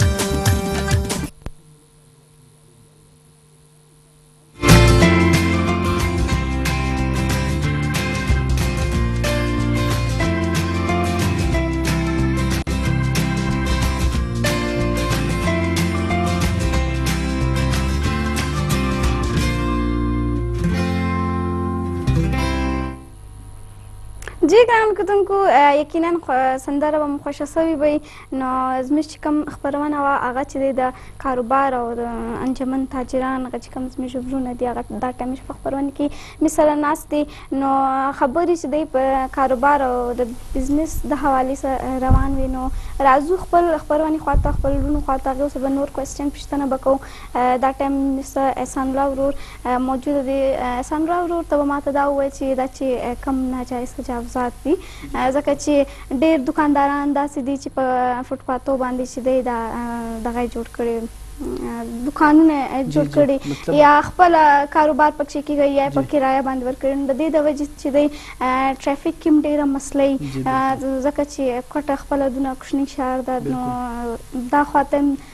[SPEAKER 1] جی ګران کتونکو یقینا سندره به مو خوښه سوې وي نو زموږ چې کوم خپرونه وه هغه چې دی د کاروبار او د انجمن تاجران هغه چې کوم زموږ ورونه دي هغه دا ټایم په خپرونه کې مې سره ناست دي نو خبرې چې دی په کاروبار او د بزنس د حوالې سره روان وي نو راځو خپل خپرونې خواته خپل ورونو خواته هغې ورسره به نور کوېسچن پوښتنه به کوو دا ټایم سره احسان الله ورور موجوده دی احسان الله ورور ته به ماته دا ووایه چې دا چې کم ناجایز تجاوزات دي ځکه چې ډېر دوکانداران داسې دي چې په فوټپاتو باندې چې دی دا دغه جوړ کړي دوکانونه جوړ کړي یا خپل کاروبار پکې کوي یا په کرایه باندې ورکړي د دې د وجې چې دی ټرافیک کې هم ډېره مسله ځکه چې کوټه خپله دونه کوچنی ښار ده نو دا خواته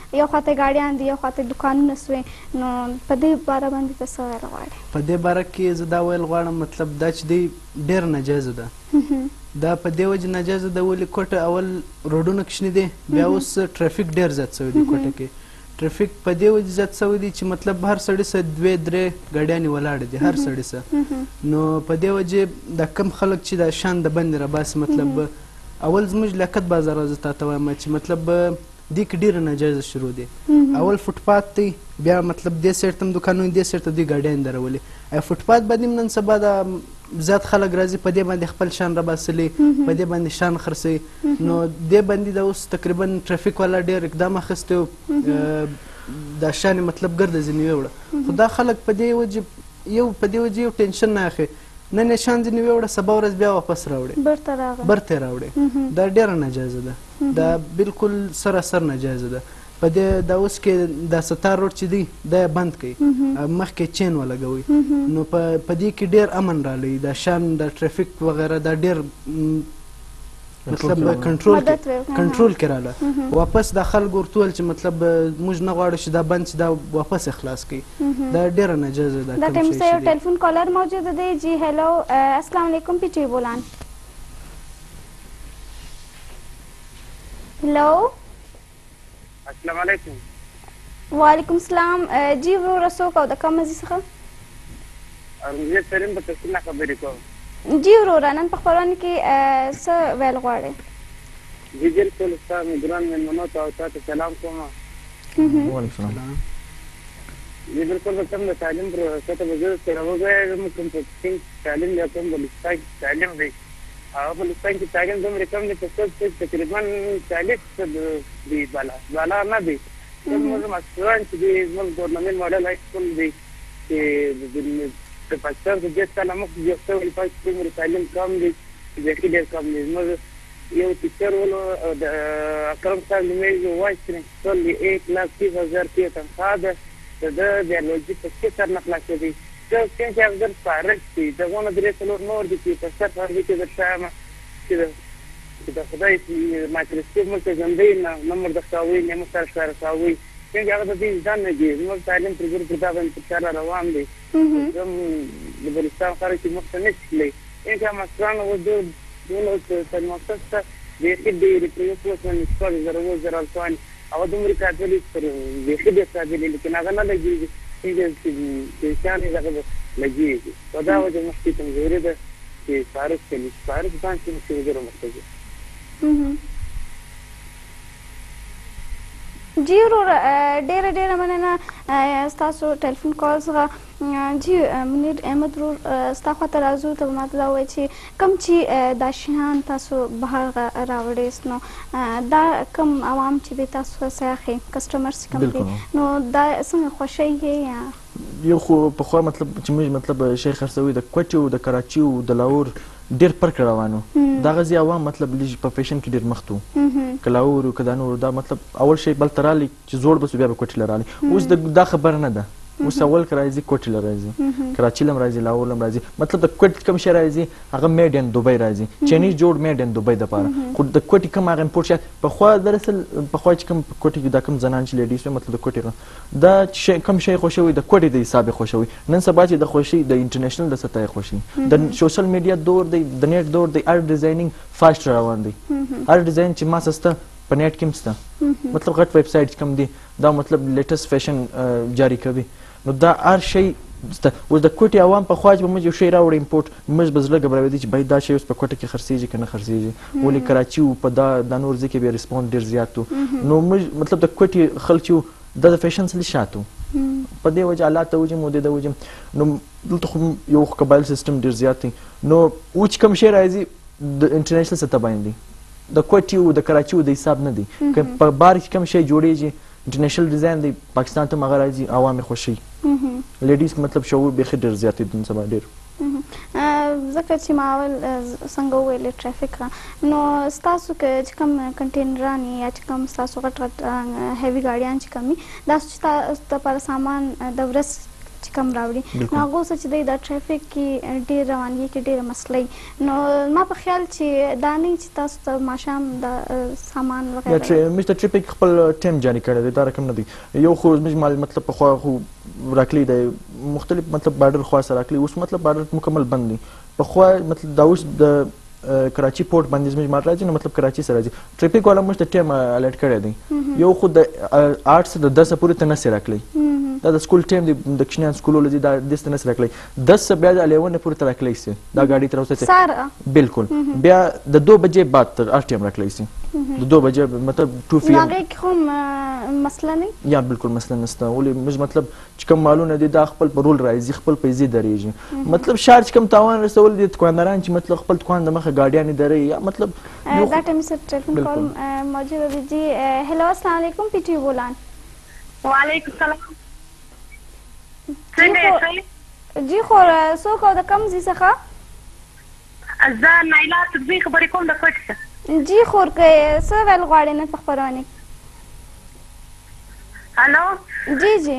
[SPEAKER 1] یو خواته ګاډیان دي یو خواته دوکانونه سوي نو په دې باره باندې ته څه ویل غواړې؟
[SPEAKER 3] په دې باره کې زه دا ویل غواړم مطلب دا چې دی ډېر ناجایزه ده دا په دې وجې ناجایزه ده ولې کوټه اول روډونه کوچني دي بیا اوس ټرافیک ډېر زیات شوی دی کوټه کې ټرافیک په دې وجې زیات شوی دی چې مطلب هر سړي سره دوې درې ګاډیانې ولاړې دي هر سړي سره نو په دې وجې دا کم خلک چې دا شان د بندې راباسي مطلب اول زموږ لیاقت بازار زه تاته وایم چې مطلب دې کې ډېره ناجایزه شروع دی اول فوټپات دی بیا مطلب دې سایډ ته هم دوکانونه دې سایډ ته دوی ګاډیان درولې فوټپات باندې هم نن سبا دا زیات خلک راځي په دې باندې خپل شان راباسلي په دې باندې شان خرڅوي نو دې باندې دا اوس تقریبا ټرافیک والا ډېر اقدام اخیستی و دا شان یې مطلب ګرده ځینې ویوړه خو دا خلک په دې وجې یو په دې وجې یو ټینشن نه اخلي نن یې شان ځینې ویوړه سبا ورځ بیا واپس راوړي
[SPEAKER 1] برته راغی
[SPEAKER 3] برته راوړي دا ډېره ناجایزه ده دا بالکل سراسر ناجایزه ده په دې دا اوس کې دا ستار روډ چې دی دا یې بند کوي مخکې چین ولګوي نو په دې کې ډېر امن رالی دا شان دا ټرافیک وغیره دا ډېر مطلب کنټرول کنټرول کې راله واپس دا خلک ورته ویل چې مطلب موږ نه غواړو چې دا بند چې دا واپس اخلاص کړي دا ډېره ناجایزه ده
[SPEAKER 1] دا ټایم سے یو ټلیفون کالر موجود دی جی هیلو السلام علیکم پی ٹی بولان هلو
[SPEAKER 5] السلام علیکم
[SPEAKER 1] وعلیکم السلام جی ورو رسوک او د کوم ځای څخه
[SPEAKER 5] زه سریم په تفصیل خبرې کوم
[SPEAKER 1] جی وروره نن په خپرونه کې څه ویل غواړې؟
[SPEAKER 5] جی بالکل ستا مې ګران مېلمنو ته او تا ته سلام کوم
[SPEAKER 2] وعلیکم السلام
[SPEAKER 5] جی بالکل به کوم د تعلیم پروسه ته به زه سره وګورم کوم پکسټینګ تعلیم یا کوم بلوچستان تعلیم دی او بلوچستان کې تعلیم دومره کم دی چې څوک تقریبا چالیس دی بالا بالا نه دی زموږ ماسټران چې دی زموږ ګورنمنټ ماډل های سکول دی چې د پاکستان د دې سره مخ یو څو لپاره چې تعلیم کم دی چې ډېر کم دی زموږ یو ټیچر ولو د اکرم صاحب نومې وایس پرنسپل دی ایک لاکھ تیس هزار روپیې تنخواه ده د بیولوژي په کې سر نه خلاصې دی زه چې افضل فارغ دی دغونه درې څلور نور دي چې په سر فارغ کې درته وایم چې د خدای مایکروسکوپ موږ ته ژوندی نه نمبر د ښکاوي نه موږ سره ښکاره ښکاوي څنګه هغه د دې ځان نه دی زموږ تعلیم پر ګور پر دا باندې په روان دی زم د بلوچستان خارج کې مخ ته نشي تللی څنګه ماسټران و دونه تلمسته بیخي ډېرې پریوپوس باندې شپږ زره اووه زره افغان هغه دومره کاتلي پر بیخي ډېر کاتلي لیکن هغه نه لګېږي څنګه چې شان یې دغه لګېږي په دا وجه مخکې کمزوري ده چې فارغ کوي فارغ ځان چې مخکې وګوره مخکې
[SPEAKER 1] جی وروره ډېره ډېره مننه ستاسو ټلیفون کال څخه جی منیر احمد ورور ستا خواته راځو ته به ماته دا ووایې چې کوم چې دا شیان تاسو بهر راوړئ نو دا کوم عوام چې دی تاسو څخه اخلي کسټمرز چې کوم دي نو دا څنګه خوښوي یا
[SPEAKER 2] یو خو پخوا مطلب چې موږ مطلب شی خرڅوي د کوټې او د کراچي او د لاهور ډېر فرق روانو دغه ځای عوام مطلب لږ په فیشن کې ډېر مخ وو که لاهور و که دا نور دا مطلب اول شی بل ته راغلی چې زوړ به سو بیا به کوټې له راغلی اوس دا خبره نه ده اوس اول که راځي کوټې له راځي کراچي له هم راځي لاهور له هم راځي مطلب د کوټې کوم شی راځي هغه میډ ان دوبۍ راځي چینیز جوړ میډ ان دوبۍ دپاره خو د کوټې کوم هغه امپورټ شی پخوا دراصل پخوا چې کوم کوټې کې دا کوم زنان چې لیډیز وي مطلب د کوټې دا چې کوم شی خوښوي د کوټې د حساب یې خوښوي نن سبا چې د خوښي د انټرنیشنل د سطح یې خوښي د سوشل میډیا دور دی د نیټ دور دی هر ډیزاینینګ فاسټ روان دی هر ډیزاین چې ما سسته په نیټ کې هم شته مطلب غټ ویب سایټ کوم دي دا مطلب لیټسټ فیشن جاری کوي نو دا هر شی شته اوس د کوټې عوام پخوا چې به موږ یو شی راوړو امپورټ موږ به زړه ګبراوېدی چې باید دا شی اوس په کوټه کې خرڅېږي که نه خرڅېږي ولې کراچي و په دا دا نور ځای کې بیا ریسپونډ ډېر زیات و نو موږ مطلب د کوټې خلک چې دا د فیشن څه شات و په دې وجه الله ته وجم او دې ته وجم نو دلته خو یو قبایل سیستم ډېر زیات دی نو او چې کوم شی راځي د انټرنیشنل سطح باندې د کوټې و د کراچي و د حساب نه دی که په بار کې کوم شی جوړېږي انټرنیشنل ډیزاین دی پاکستان ته مغه راځي عوام یې خوښوي لیډیز مطلب شعور بیخي ډېر زیات دی نن سبا ډېر
[SPEAKER 1] ځکه چې ما اول څنګه وویلې ټرافیک نو ستاسو چې کوم کنټینران یا چې کوم ستاسو غټ غټ هیوي ګاډیان چې کوم وي دا چې تاسو لپاره سامان د ورځ چې کم راوړي. نو هغه اوس چې دی دا ټرافیک کې ډېر روانګي کې ډېره مسله نو ما په خیال چې دا نه چې تاسو ته ماښام د سامان وغیره
[SPEAKER 2] موږ ته ټرافیک خپل ټایم جاري کړی دی دا رقم نه دی یو خو زموږ مطلب پخوا خو راکلی دی مختلف مطلب بارډر خوا سره راکلی اوس مطلب بارډر مکمل بند دی پخوا مطلب دا اوس د کراچي پورټ باندې زموږ مال راځي نو مطلب کراچي سره راځي ټرافیک والا موږ ته ټایم الرټ کړی دی یو خو د آټ څخه د دسه پورې ته نسې راکلی دا د سکول ټایم دی د کشنیان سکولو لدی دا دس ته نسې راکلی دس بیا د الیون پورې ته راکلی سي دا ګاډي تر اوسه
[SPEAKER 1] سره
[SPEAKER 2] بالکل بیا د دو بجې بعد تر آټ ټایم راکلی سي د دو بجې مطلب ټو پی
[SPEAKER 1] ام هغه کوم مسله نه
[SPEAKER 2] یا بالکل مسله نشته ولې موږ مطلب چې کوم مالونه دي دا خپل په رول راځي خپل پیسې درېږي مطلب شهر چې کوم تاوان رسول دي دکانداران چې مطلب خپل دکان د مخه ګاډیان درې یا مطلب
[SPEAKER 1] دا ټایم سره ټلیفون کال موجود دی جی هلو السلام علیکم پی ټی بولان
[SPEAKER 7] وعلیکم السلام څنګه
[SPEAKER 1] جی خو څوک او د کوم ځای څخه
[SPEAKER 7] زه نایلا تبزی خبرې کوم د کوټ څخه
[SPEAKER 1] جی خور کې څه ویل غواړئ نن په خپرونه
[SPEAKER 7] هلو
[SPEAKER 1] جی جی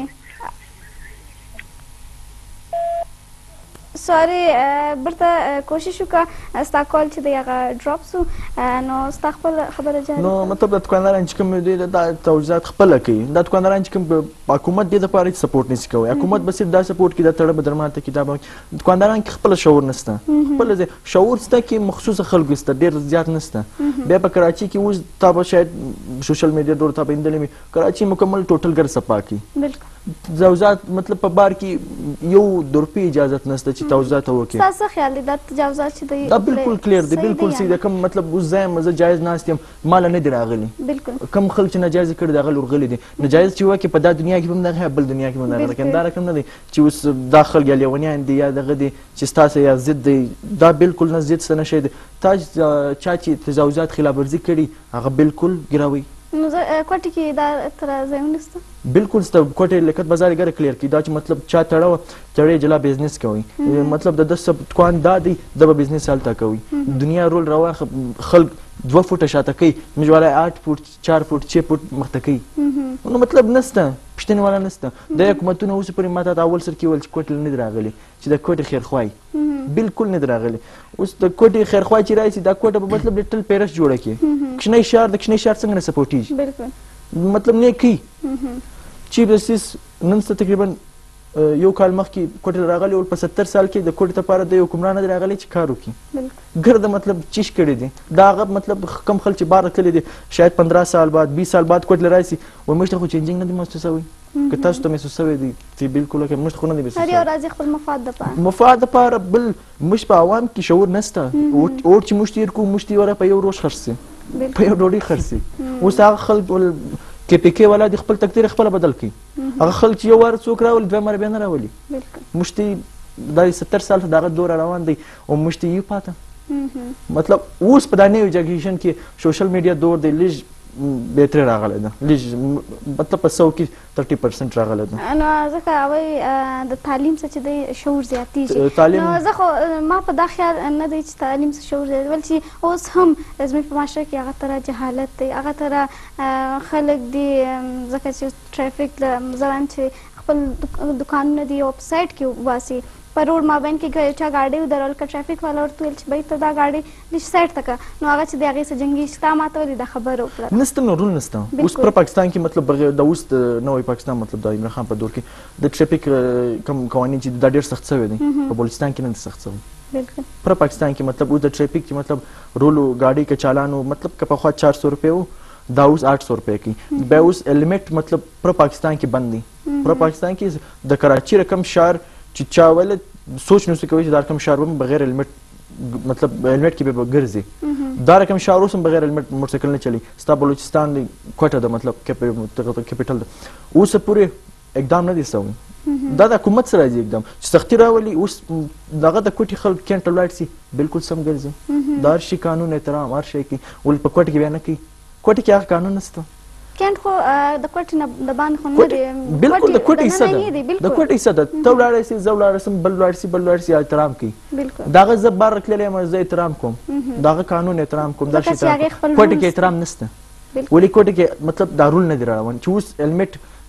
[SPEAKER 1] سوري برته کوشش وکړه ستا کال چې دی هغه ډراپ سو نو ستا خپل خبره جاري
[SPEAKER 2] نو مطلب د دکانداران چې کوم دی د توجیهات خپل کوي د دکانداران چې کوم حکومت دې د پاره سپورټ نشي کوي حکومت به صرف دا سپورټ کوي د تړه بدرماته کې دا دکانداران کې خپل شعور نشته خپل شعور ست کې مخصوص خلکو ست ډیر زیات نشته بیا په کراچي کې اوس تاسو شاید سوشل میډیا ډور ته بندلې کراچي مکمل ټوټل ګر صفا کی
[SPEAKER 1] بالکل
[SPEAKER 2] تجاوزات مطلب په بار کې یو د روپۍ اجازه نشته چې تجاوزات وکړي
[SPEAKER 1] تاسو خیال دی دا تجاوزات چې دی
[SPEAKER 2] دا بالکل کلیر دی بالکل سي دا کوم مطلب اوس ځای مزه جایز ناستم مال نه دی راغلی
[SPEAKER 1] بالکل
[SPEAKER 2] کم خلک ناجایز کړي دا غل ورغلي دي ناجایز چې وکي په دا دنیا کې هم نه بل دنیا کې هم نه راکم دا رقم نه دی چې اوس داخل یا لیونیان دي یا دغه دي چې تاسو یا ضد دی دا بالکل نه ضد څه نشي تاج چا چې تجاوزات خلاف ورزي کړي هغه بالکل ګراوي
[SPEAKER 1] نو کوټه کې دا تر ځایونه نشته
[SPEAKER 2] بالکل ست کوټه لکت بازار ګر کلیر کی دا چې مطلب چا تړو تړې جلا بزنس کوي مطلب د سب دکان دا دی د بزنس حالت کوي دنیا رول روا خلق دو فوټه شاته کوي مجواله آټ فوټ چار فوټ چھ فوټ مخته کوي نو مطلب نسته پښتنه والا نسته د حکومتونو اوس پرې ماته د اول سر کې ول چې کوټه نه راغلي چې د کوټه خیر خوای بالکل نه راغلي اوس د کوټه خیر خوای چې راځي دا کوټه په مطلب لټل پیرس جوړه کی کښنی شهر د کښنی شهر څنګه سپورټیږي
[SPEAKER 1] بالکل
[SPEAKER 2] مطلب نه کی چې بسیس نن څه تقریبا یو کال مخکې کوټه راغلی او په ستر سال کې د کوټه لپاره د یو حکمران راغلی چې کار وکړي ګرد مطلب چیش کړی دي دا غب مطلب کم خلک بار کړی دي شاید پندرہ سال بعد بیس سال بعد کوټه راځي و مشته خو چینجینګ نه دی محسوسه وي که تاسو ته محسوسه وي دي چې بالکل کې مشته خو نه دی محسوسه
[SPEAKER 1] هر یو راځي خپل مفاد لپاره
[SPEAKER 2] مفاد لپاره بل مش په عوام کې شعور نشته او چې مشتیر کو مشتي وره په یو روز خرڅي په یو ډوډۍ خرڅي اوس هغه خلک کې پی کې ولا د خپل تقدیر خپل بدل کی هغه خلک یو ور څوک راول دوه مر بینه راولي مشتي د ستر سال دغه دور روان دی او مشتي یو پاته مطلب اوس په دانه ایجوکیشن کې سوشل میډیا دور دی لږ بهتر راغلی ده لږ مطلب په سو کې ثلاثين پرسنټ راغلی ده
[SPEAKER 1] نو ځکه هغوی د تعلیم څخه چې دی شعور زیاتېږي نو زه خو ما په دا خیال نه دی چې تعلیم څخه شعور زیات ول چې اوس هم زموږ په معاشره کې هغه طرح جهالت دی هغه طرح خلک دي ځکه چې ټرافیک له ځوان چې خپل دکانونه دي ویب سایټ کې وباسي په روډ مابین کې چا ګاډي ودرول که ټرافیک والا ورته ویل چې بهی ته دا ګاډي لږ سایډ ته کړه نو هغه چې د هغې څه جنګي شته ما ته ولې دا خبره وکړه
[SPEAKER 2] نسته نو رول نسته اوس پر پاکستان کې مطلب بغیر د اوس د نوی پاکستان مطلب د عمران خان په دور کې د ټرافیک کوم قوانین چې دا ډېر سخت شوي دي په بلوچستان کې نه سخت شوي
[SPEAKER 1] بالکل
[SPEAKER 2] پر پاکستان کې مطلب اوس د ټرافیک چې مطلب رولو ګاډي کې چالانو مطلب که پخوا چار سو روپۍ و دا اوس آټ سو روپۍ کی بیا اوس لیمټ مطلب پر پاکستان کې بند دي پر پاکستان کې د کراچي رقم شهر چې چا ول سوچ نو څه کوي چې دا رقم شهر هم بغیر هلمټ مطلب هلمټ کې به ګرځي دا رقم شهر اوس هم بغیر هلمټ موټرسایکل نه چلی ستا بلوچستان دی کوټه ده مطلب کیپیټل ده اوس پورې اقدام نه دی سوی دا د حکومت سره راځي اقدام چې سختي راولي اوس دغه د کوټې خلک کینټ ولاړ سي بالکل سم ګرځي دا هر شي قانون احترام هر شي کوي ول په کوټه کې بیا نه کوي کوټه کې هغه قانون نشته
[SPEAKER 1] کینټ خو د کوټې نه د باندې خو نه دی
[SPEAKER 2] بالکل د کوټې حصه ده د کوټې حصه ده ته ولاړې سي زه ولاړ سم بل ولاړ سي بل ولاړ سي احترام کوي
[SPEAKER 1] بالکل
[SPEAKER 2] دغه زه بار کړلې ما زه احترام کوم دغه قانون احترام کوم دا شي کوټه کې احترام نشته ولی کوټه کې مطلب دارول نه دی روان چې اوس هلمټ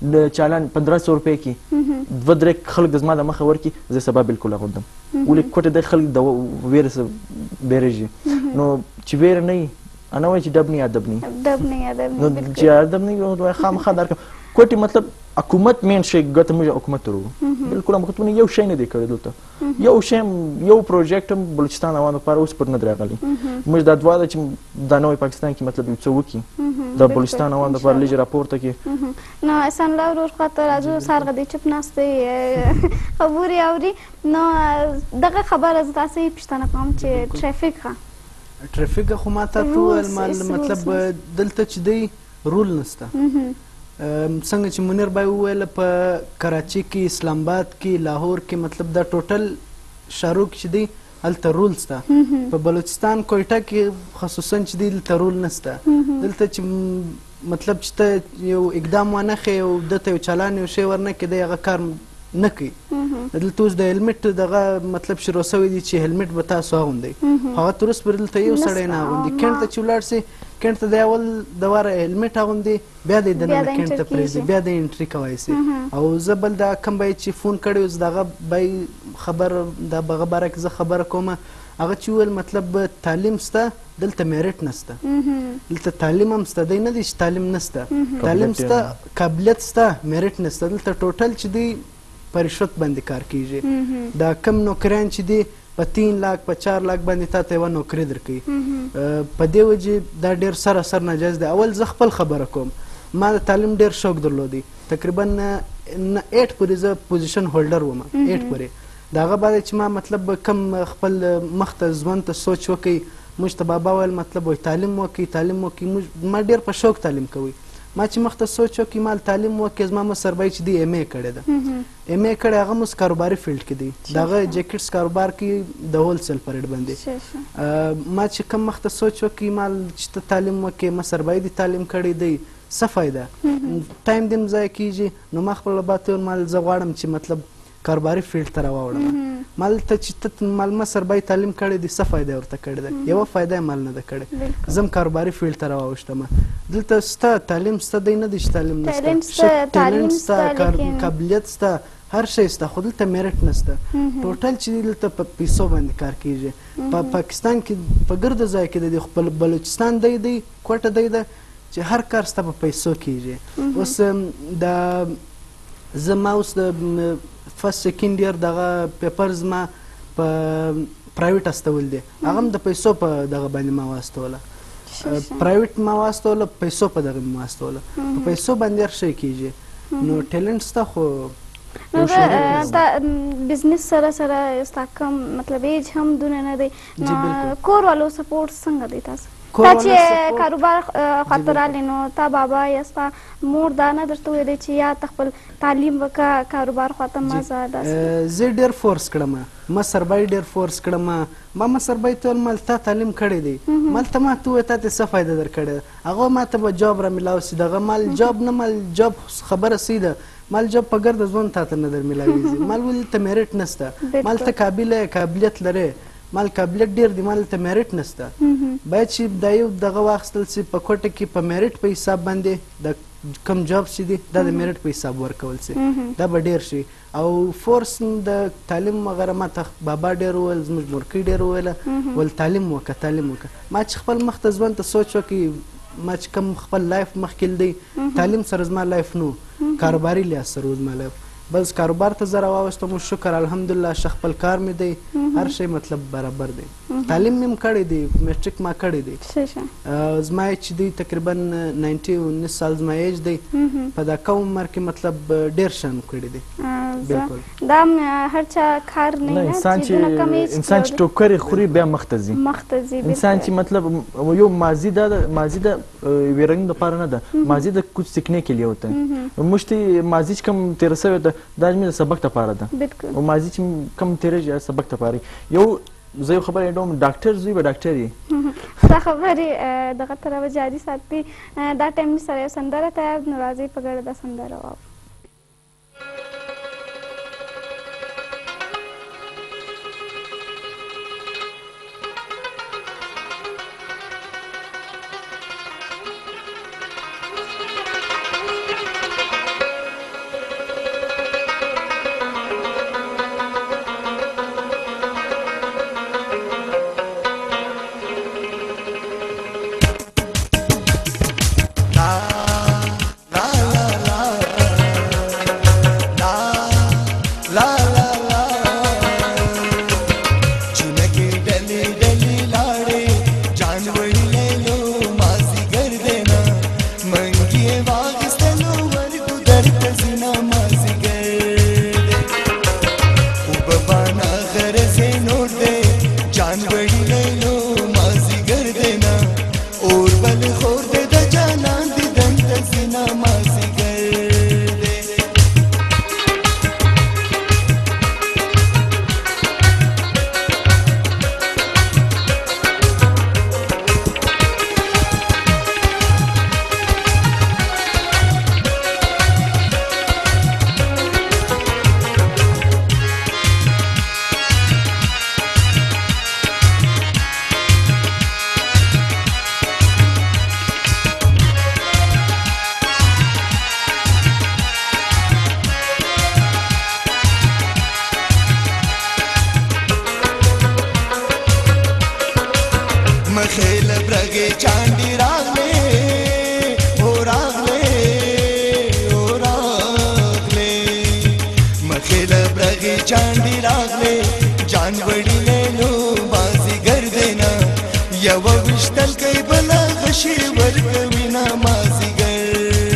[SPEAKER 2] د چالان پندرہ سو روپۍ کې دوه درې خلک د زما د مخه ورکړي زه سبا بالکل اغوندم ولې کوټې د خلک د ویرې څخه بیریږي نو چې ویره نه وي انا وایي چې ډب نه ادب نه
[SPEAKER 1] ډب نه ادب
[SPEAKER 2] نو چې ادب نه وي خامخا درکړم کوټې مطلب حکومت مین شي ګټه موږ حکومت ورو بالکل حکومت یو شی نه دی کړی دلته یو شی یو پروجیکټ هم بلوچستان روان لپاره اوس پر نه راغلی موږ دا دوا ده چې دا نوې پاکستان کې مطلب یو څه وکړي د بلوچستان روان لپاره لږ راپورته کړي
[SPEAKER 1] نو احسان الله ورور خاطر راځو سارغه دی چپ ناستې خبرې اوري نو دغه خبره زه تاسو پوښتنه کوم چې ټرافیک ښه
[SPEAKER 3] ټرافیک خو ما ته وویل مطلب دلته چې دی رول نشته څنګه چې منیر بای وویل په کراچي کې اسلام آباد کې لاهور کې مطلب دا ټوټل شارو چې دی هلته رول شته په بلوچستان کویټه کې خصوصا چې دی دلته رول نشته دلته چې مطلب چې ته یو اقدام ونه ښیې او دته یو چالان یو شی ورنه کړې هغه کار نه کوي دلته اوس د هلمټ دغه مطلب شروع شوی دی چې هلمټ به تاسو اغوندئ هغه تر اوسه پورې دلته یو سړی نه اغوندي کڼ ته چې ولاړ سي کڼ ته د اول د واره هلمټ اغوندي بیا دی دننه کڼ ته پرېږدي بیا د انټري کوی سي او زه بل دا کم به چې فون کړی اوس د هغه به خبر د هغه باره کې زه خبره کوم هغه چې وویل مطلب تعلیم شته دلته میرټ نشته دلته تعلیم هم شته دی نه دی چې تعلیم نشته تعلیم شته قابلیت شته میرټ نشته دلته ټوټل چې دی په رشوت باندې کار کیږي دا کم نوکریان چې دی په تین لاک په چار لاک باندې تا ته یوه نوکري درکوي په دې وجې دا ډېر سراسر ناجایز دی اول زه خپل خبره کوم ما د تعلیم ډېر شوق درلودی تقریبا ایټ پورې زه پوزیشن هولډر وم ایټ پورې د هغه بعد چې ما مطلب کم خپل مخ ته ژوند ته سوچ وکړئ موږ ته بابا ویل مطلب وایي تعلیم وکړئ تعلیم وکړئ ما ډېر په شوق تعلیم کوئ ما چې مخته سوچ وکړي ما تعلیم وکړي زما مشر بای چې دی ایم ای کړې ده ایم ای کړی هغه اوس کاروباري فیلډ کې دی د هغه جیکټس کاروبار کې د هول سیل په ریټ باندې ما چې کوم مخته سوچ وکړي ما چې ته تعلیم وکړې مشر بای دی تعلیم کړی دی څه فایده ټایم دې م ضایع کېږي نو ما خپله بات ویل ما زه غواړم چې مطلب کاروباري فیلډ ته راواوړم مال ته چې ته مال مشر بای تعلیم کړی دی څه فایده ورته کړې ده یوه فایده یې مال نه ده کړې زه م کاروباري فیلډ ته راواوښتم دلته شته تعلیم شته دی نه دی چې تعلیم نشته ټیلنټ شته قابلیت شته هر شی شته خو دلته میرټ نشته ټوټل چې دلته په پیسو باندې کار کیږي په پاکستان کې په ګرده ځای کې دی خو بلوچستان دی دی کوټه دی ده چې هر کار شته په پیسو کیږي اوس د زما اوس د فرست سیکنډ ایئر دغه پیپرز ما په پرایویټ استول دي هغه هم د پیسو په دغه باندې ما واستوله پرایویټ ما واستوله پیسو په دغه ما واستوله په پیسو باندې هر شی کیږي نو ټیلنټ شته خو
[SPEAKER 1] نو دا بزنس سره سره ستا کوم مطلب ایج هم دونه نه دی نو کور والو سپورټ څنګه دی تاسو تا چې کاروبار خاطر راغلی نو تا بابا یا ستا مور دا نه درته ویلی چې یا ته خپل تعلیم وکړه کاروبار خواته مه ځه داسې
[SPEAKER 3] زه ډېر فورس کړم ما سربای ډېر فورس کړم ما ما سربای ته ویل مال تا تعلیم کړی دی مال ته ما ته ووایه تا ته څه فایده درکړې ده هغه ما ته به جاب را میلاو سي دغه مال جاب نه مال جاب خبره سي ده مال جاب په ګرده ژوند تا ته نه در میلاویږي مال ولې ته میرټ نشته مال ته قابل قابلیت لرې مال قابلیت ډېر دی مال ته میرټ نشته باید چې دا یو دغه واخیستل سي په کوټه کې په میرټ په حساب باندې د کم جاب چې دی دا د میرټ په حساب ورکول سي دا به ډېر شي او فورس د تعلیم وغیره ما ته بابا ډېر وویل زموږ مورکۍ ډېر وویله ول تعلیم وکړه تعلیم وکړه ما چې خپل مخ ته ژوند ته سوچ وکړي ما چې کوم خپل لایف مخکې دی تعلیم سره زما لایف نو کاروباري لحاظ سره زما لایف بس کاروبار ته زه راواوښتم شکر الحمدلله ښه خپل کار مې دی هر شی مطلب برابر دی تعلیم مې هم کړی دی میټریک ما کړی دی زما چې دی تقریبا ناینټي انیس سال زما ایج دی په دا کم عمر کې مطلب ډېر شیان کړي دي
[SPEAKER 1] بالکل دا هر چا کار نه
[SPEAKER 2] انسان چې انسان چې ټوکرې خوري بیا مخته ځي
[SPEAKER 1] مخته ځي
[SPEAKER 2] انسان چې مطلب یو ماضي دا ماضي د ویرنګ دپاره نه ده ماضي د کچھ سیکھنے کے لیے ہوتا ہے موږ ماضي چې کوم تېره سوې ده دا زموږ د سبق دپاره ده او ماضي چې کوم تېرېږي سبق دپاره یو زه یو خبره یې ډاکټر زوی به ډاکټر یې
[SPEAKER 1] دا خبرې دغه طرفه جاري ساتي دا ټایم مې سره یو سندره تیار نو راځئ په ګډه دا سندره واورو
[SPEAKER 6] اور بل خور دې د جانان دیدن ته زینا مازیګر دی مخیل برګې چاندي راغلې او راغلې او راغلې مخیل برګې چاندي راغلې جان وړي نو بازیګر دینا یو وشتل کوي بل غشي ورکوي نا مازیګر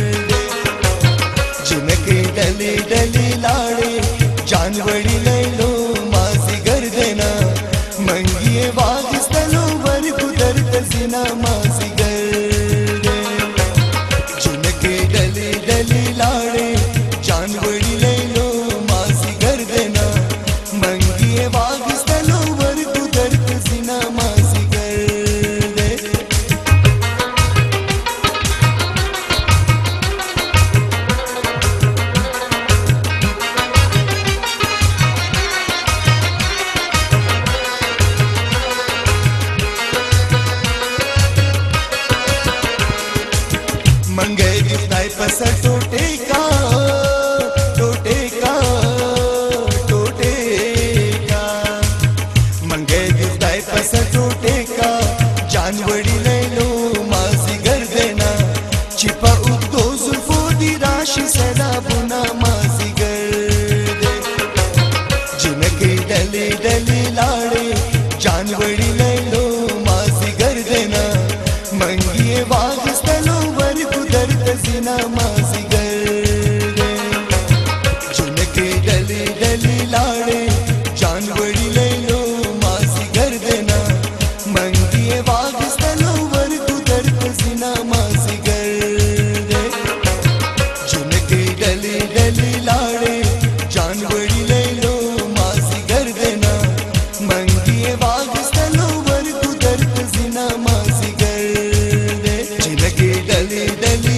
[SPEAKER 6] جنکې ډلې ډلې لاړې جان وړي نو مازیګر دینا منګي واغستلو زینا مازیګر دی جنکې ډلې ډلې لاړې جان وړي لیلو مازیګر دینا منګي واغستلو ورکو درته زینا مازیګر دی मंगे दिखताई पसर टोटे का टोटे का टोटे का मंगे दिखताई पसर टोटे का जानवड़ी ले लो माजीगर देना छिपा उगदो जुल्फो दी राशि सैलाबुना माजीगर दे जिनके डले डले लाड़े जानवड़ी ले लो माजीगर देना मंगिए वागस्तलो زینا مازیګر دی جنکې ډلې ډلې لاړې جان وړي لیلو مازیګر دینا منګي واغستلو ورکو درته زینا مازیګر دی جنکې ډلې ډلې لاړې جان وړي لیلو مازیګر دینا منګي واغستلو ورکو درته زینا مازیګر دی جنکې ډلې ډلې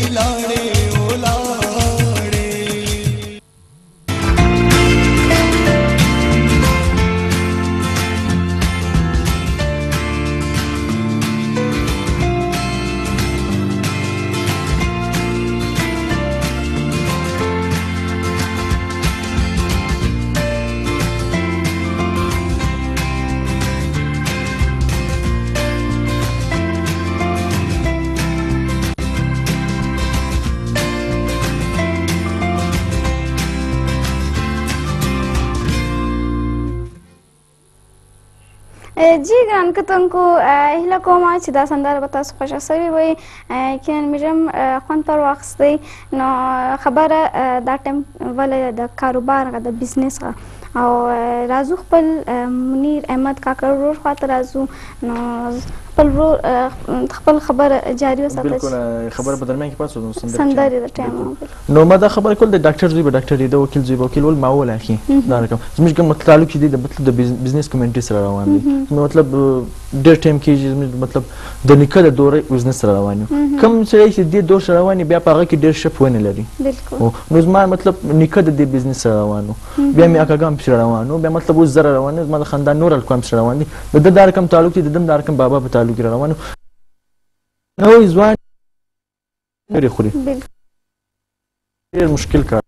[SPEAKER 1] جی ګران کتونکو هیله کوم چې دا سندره به تاسو خوښه سوې وي یقینا مې هم خوند پر واخیستی نو خبره دا ټایم ولې د کاروبار هغه د بزنس او راځو خپل منیر احمد کاکړ ورور خواته راځو نو خپل ورور خپل خبره جاري وساتئ
[SPEAKER 2] بالکل خبره په درمیان کې پاتې شو
[SPEAKER 1] سندرې د ټایم
[SPEAKER 2] نو ما دا خبره کول د ډاکټر زوی به ډاکټر دی د وکیل زوی به وکیل ول معول اخی دا رقم زموږ کوم تعلق دی د مطلب د بزنس کمیونټي سره روان دی مطلب ډېر ټایم کې مطلب د نیکه د دورې بزنس سره روان یو کوم چې د دې دور سره روان بیا په هغه کې ډېر شپ ونه لري
[SPEAKER 1] بالکل
[SPEAKER 2] نو زما مطلب نیکه د دې بزنس سره روانو بیا مې اکاګام سره روانو بیا مطلب اوس زره روانو زما د خاندان نور الکوم سره روان دي د د رقم تعلق دی د دم د رقم بابا په تعلق روانو نو ځوان لري خوري ډېر مشکل کار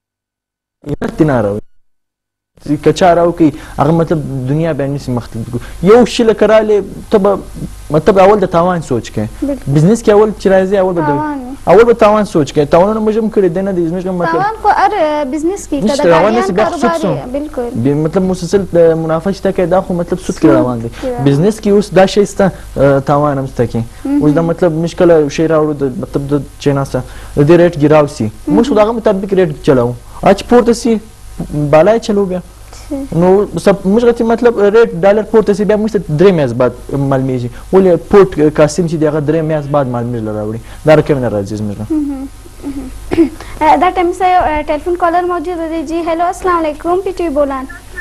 [SPEAKER 2] یې نه راوي کچا راو کوي هغه مطلب دنیا به نسی مختلف یو شی لکراله ته مطلب اول د تاوان سوچ کې بزنس کې اول چې راځي اول به اول به تاوان سوچ کې تاوانونه مجم کړی دی نه د بزنس مطلب
[SPEAKER 1] تاوان خو هر بزنس کې کده کاروبار بالکل
[SPEAKER 2] مطلب مسلسل منافع شته کې دا خو مطلب سود کې روان دی بزنس کې اوس دا شی ست تاوان هم ست کې اوس دا مطلب مشکل شی راوړو د مطلب د چینا سره د ریټ ګراو سي موږ دا مطابق ریټ چلاو اچ پورته سي بالای چلو بیا نو موږ غواړو مطلب ریټ ډالر پورته شي بیا موږ ته درې میاشتې بعد معلومیږي ولې پورت کاستیم چې دی هغه درې میاشتې بعد معلومیږي راوړي دا رقم نه راځي زموږ
[SPEAKER 1] دا ټایم سے टेलीफोन कॉलर मौजूद है जी हेलो अस्सलाम वालेकुम पीटी बोलान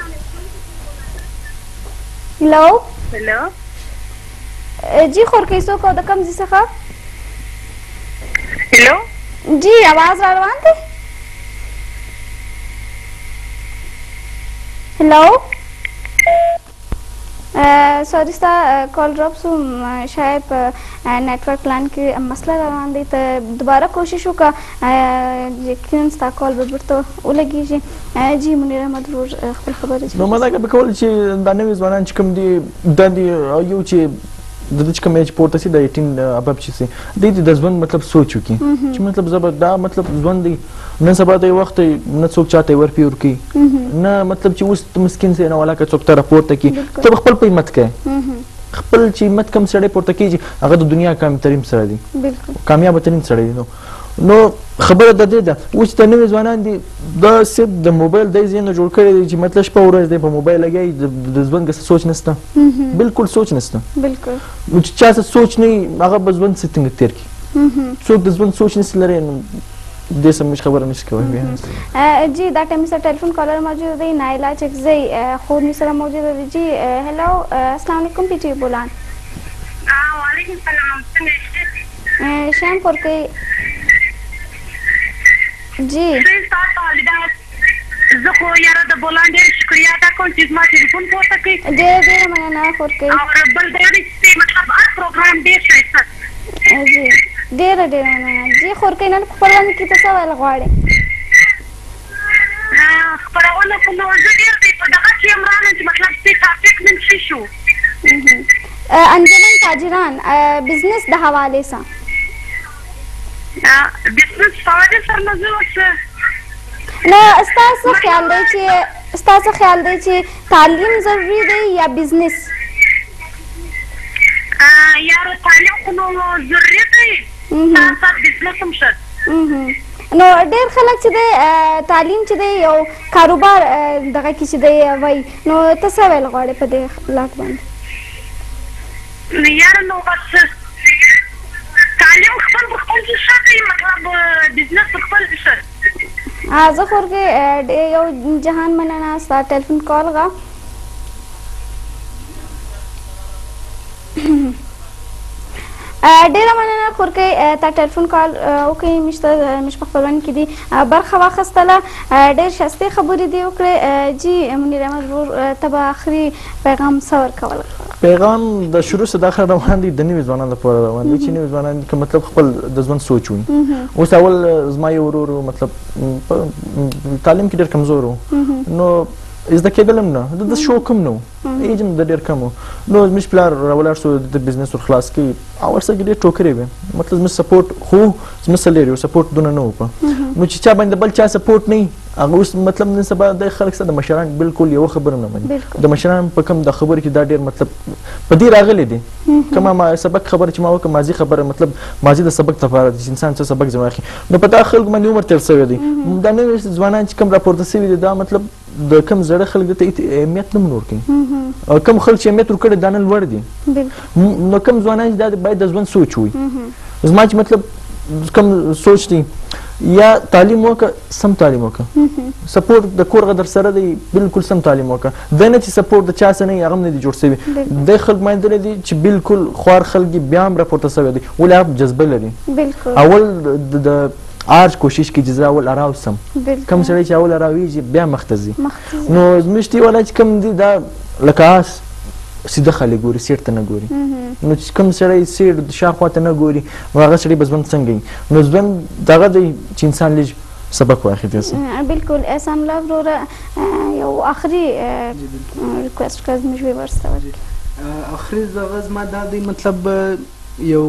[SPEAKER 1] हेलो
[SPEAKER 7] हेलो
[SPEAKER 1] जी खोर कैसो को द कम जी सखा
[SPEAKER 7] हेलो
[SPEAKER 1] जी आवाज आ रहा है हेलो सॉरी सा कॉल ड्रॉप सो शायद नेटवर्क प्लान के मसला रवान दी तो दोबारा कोशिश होगा यकीनन सा कॉल बबर तो लगी जी जी मुनीर अहमद रोज खबर
[SPEAKER 2] نو ما دا به کول چې دا نوې ځوانان چې کوم دي د دې یو چې د دې کوم چې پورته سي د اټین اباب چې سي د دې د ځوان مطلب سوچ وکي چې مطلب زبر دا مطلب ځوان دی نن سبا د وخت نه څوک چاته ور پیور کی نه مطلب چې اوس مسکین سي نه ولا که څوک تر پورته کی ته خپل په همت کې خپل چې همت کم سړی پورته کیږي هغه د دنیا کام تریم سره دی بالکل کامیاب ترین سړی دی نو نو خبره د دې ده اوس د نوې ځوانان دي دا صرف د موبایل د زینو جوړ کړی دی چې مطلب شپه ورځ دی په موبایل لګي د ځوان څه سوچ نشته بالکل سوچ نشته بالکل نو چې چا څه سوچ نه هغه به ځوان څنګه تیر کی څوک د ځوان سوچ نشي لري نو دې سم مش خبره نشي کوي
[SPEAKER 1] जी دا ټایم سے टेलीफोन कॉलर मौजूद है नाइला चकजई خود می سره موجود है जी हेलो अस्सलाम वालेकुम पीटी बोलान
[SPEAKER 7] वालेकुम सलाम
[SPEAKER 1] शाम पर के जी
[SPEAKER 7] زه خو یاره د بولان ډېر شکریه ادا کوم چې زما ټلیفون پورته کړي
[SPEAKER 1] ډېر ډېر مننه خور کوي
[SPEAKER 7] او بل دا دی چې مطلب هر پروګرام ډېر ښایسته
[SPEAKER 1] جی ډېره ډېره مننه جی خور کوي نن خپرونه کې ته څه ویل غواړې
[SPEAKER 7] خپرونه خو نو زه ډېر دی په دغه کې یم راغلم چې مطلب چې ټاپک من څه شو
[SPEAKER 1] انجمن تاجران بزنس د حوالې سره
[SPEAKER 7] بزنس حوالې سره نه زه اوس
[SPEAKER 1] نه ستاسو خیال دی چې ستاسو خیال دی چې تعلیم ضروری دی یا بزنس
[SPEAKER 7] یاره تعلیم خو نو ضروري دی تاسو بزنس هم ښه
[SPEAKER 1] نو ډېر خلک چې دی تعلیم چې دی یو کاروبار دغه کې چې دی وایي نو ته څه ویل غواړې په دې لاک باندې
[SPEAKER 7] یاره نو بس تعلیم خپل په خپل کې ښه دی مطلب بزنس په خپل کې ښه
[SPEAKER 1] زه خور کې یو جهان مننه ستا ټلیفون کال غا ډیره مننه خور کې تا ټلیفون کال وکړې مشته مش په خپلوان کې دي برخه واخیستله ډېر ښایستې خبرې دي وکړې جی منیر احمد ورور ته به آخري پیغام څه ورکول
[SPEAKER 2] پیغام د شروع څخه د اخره روان دي د نوي ځوانانو لپاره روان دي چې نوي ځوانان که مطلب خپل د ژوند سوچ وي اوس اول زما یو ورور مطلب تعلیم کې ډېر کمزور و نو زده کېدل هم نه د شوق هم نه و ایج هم د ډېر کم و نو زموږ پلار راولاړ شو د بزنس ور خلاص کړي او ورسره ډېر ټوکرې وې مطلب زموږ سپورټ خو زموږ سره لري سپورټ دونه نه و په نو چې چا باندې بل چا سپورټ نه هغه اوس مطلب نن سبا د خلک سره د مشران بالکل یو خبره نه مني د مشران په کم د خبرې کې دا ډېر مطلب په دې راغلی دی کومه ما سبق خبره چې ما وکړه ماضي خبره مطلب ماضي د سبق لپاره چې انسان څه سبق ځما اخلي نو په دا خلکو باندې عمر تیر شوی دی دا نوې ځوانان چې کوم راپورته شوي دي دا مطلب د کم زړه خلک ته اهمیت نه ورکوي کم خلک چې اهمیت ورکړي دا نه لوړ دي نو کم ځوانان دا باید د ژوند سوچ وي زما چې مطلب کم سوچ دی یا تعلیم وکړه سم تعلیم وکړه سپورټ د کور غدر سره دی بالکل سم تعلیم وکړه د نه چې سپورټ د چا سره نه هغه نه دی جوړ شوی د خلک باندې دي چې بالکل خوار خلک بیا هم راپورته شوی دی ولې هغه جذبه لري اول د آج کوشش کی جزا اول اراو سم کم سړی چې اول اراویږي بیا مختزي نو زموږ دی ولا چې کم دی دا لکه آس سیده خلک ګوري سیټ ته نه ګوري نو چې کوم سړی سیټ شاخوا ته نه ګوري هغه سړی به ژوند څنګه وي نو ژوند دغه دی چې انسان لږ سبق واخلي
[SPEAKER 1] بالکل احسان الله وروره یو آخري ریکوست کوم چې ورسته ورکړي
[SPEAKER 3] آخري دغه زما دا دی مطلب یو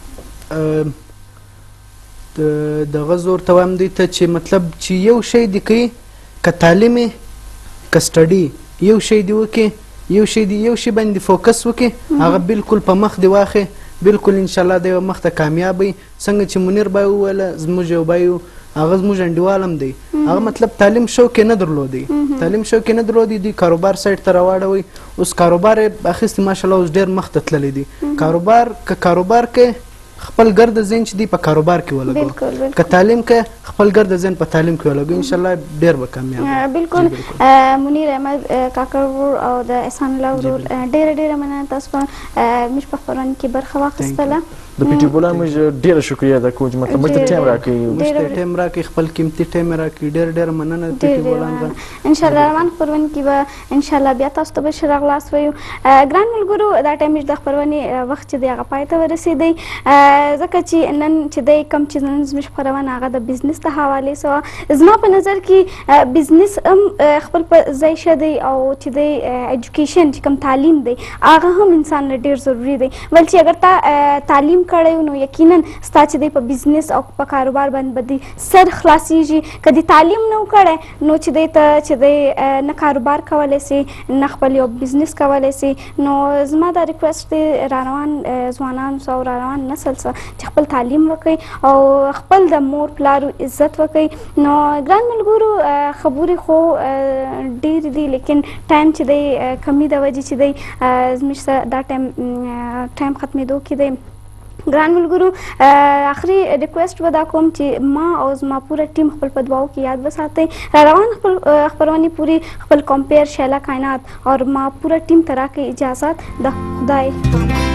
[SPEAKER 3] دغه زور ته وایم دی ته چې مطلب چې یو شی دی کوي که تعلیم که سټډي یو شی دی وکړي یو شی دی یو شی باندې فوکس وکړي هغه بالکل په مخ دی واخې بالکل انشاءالله دی مخ ته کامیاب وي. څنګه چې منیر بای وویله زموږ یو بای هغه زموږ انډیوال هم دی، هغه مطلب تعلیم شوق یې نه درلودی، تعلیم شوق یې نه درلودی، دوی کاروبار سایډ ته راواړوي. اوس کاروبار یې اخیستی ماشاءالله اوس ډېر مخ ته تللی دی. کاروبار که کاروبار کې خپل ګرد ذهن چې دی په کاروبار کې ولګو، که تعلیم کې خپل ګرد ذهن په تعلیم کې ولګو، انشاءالله ډېر به کامیاب.
[SPEAKER 1] بالکل منیر احمد کاکړ ورور او د احسان الله ورور ډېره ډېره مننه تاسو په موږ په خپرونه کې برخه واخیستله.
[SPEAKER 2] د پی ټي بولان موږ ډېره شکریه ادا کوو چې مطلب موږ ته ټایم راکوي،
[SPEAKER 3] موږ ته ټایم راکوي، خپل قیمتي ټایم راکوي. ډېر ډېر مننه د پی ټي بولان ته.
[SPEAKER 1] انشاءالله روان خپرونه کې به انشاءالله بیا تاسو ته به ښه راغلاست وایو. ګران ملګرو دا ټایم د خپرونې وخت چې دی هغه پای ته ورسېدی، ځکه چې نن چې دی کوم چې نن زموږ خپرونه هغه د بزنس ته حوالې سوه. زما په نظر کې بزنس هم خپل په ځای ښه دی او چې دی ایجوکیشن چې کوم تعلیم دی هغه هم انسان له ډېر ضروري دی. ول چې اگر تا تعلیم کړی نو یقینا ستا چې دی په بزنس او په کاروبار باندې به دې سر خلاصېږي. که دې تعلیم نه و کړی نو چې دی ته چې دی نه کاروبار کولی سي نه خپل یو بزنس کولی سي. نو زما دا ریکویسټ دی را روان ځوانانو سره او را روان نسل سره چې خپل تعلیم وکړي او خپل د مور پلارو عزت وکړي. نو ګران ملګرو خبرې خو ډېرې دي لیکن ټایم چې دی کمی د وجې چې دی زموږ سره دا ټایم ټایم ختمېدو کې دی. ګران ملګرو آخري ریکویسټ به دا کوم چې ما او زما پوره ټیم خپل په دعاو کې یاد وساتئ. را روان خپل خپرونې پورې خپل کمپیر شیلا کائنات او ما پوره ټیم ته راکړئ اجازت. د خدای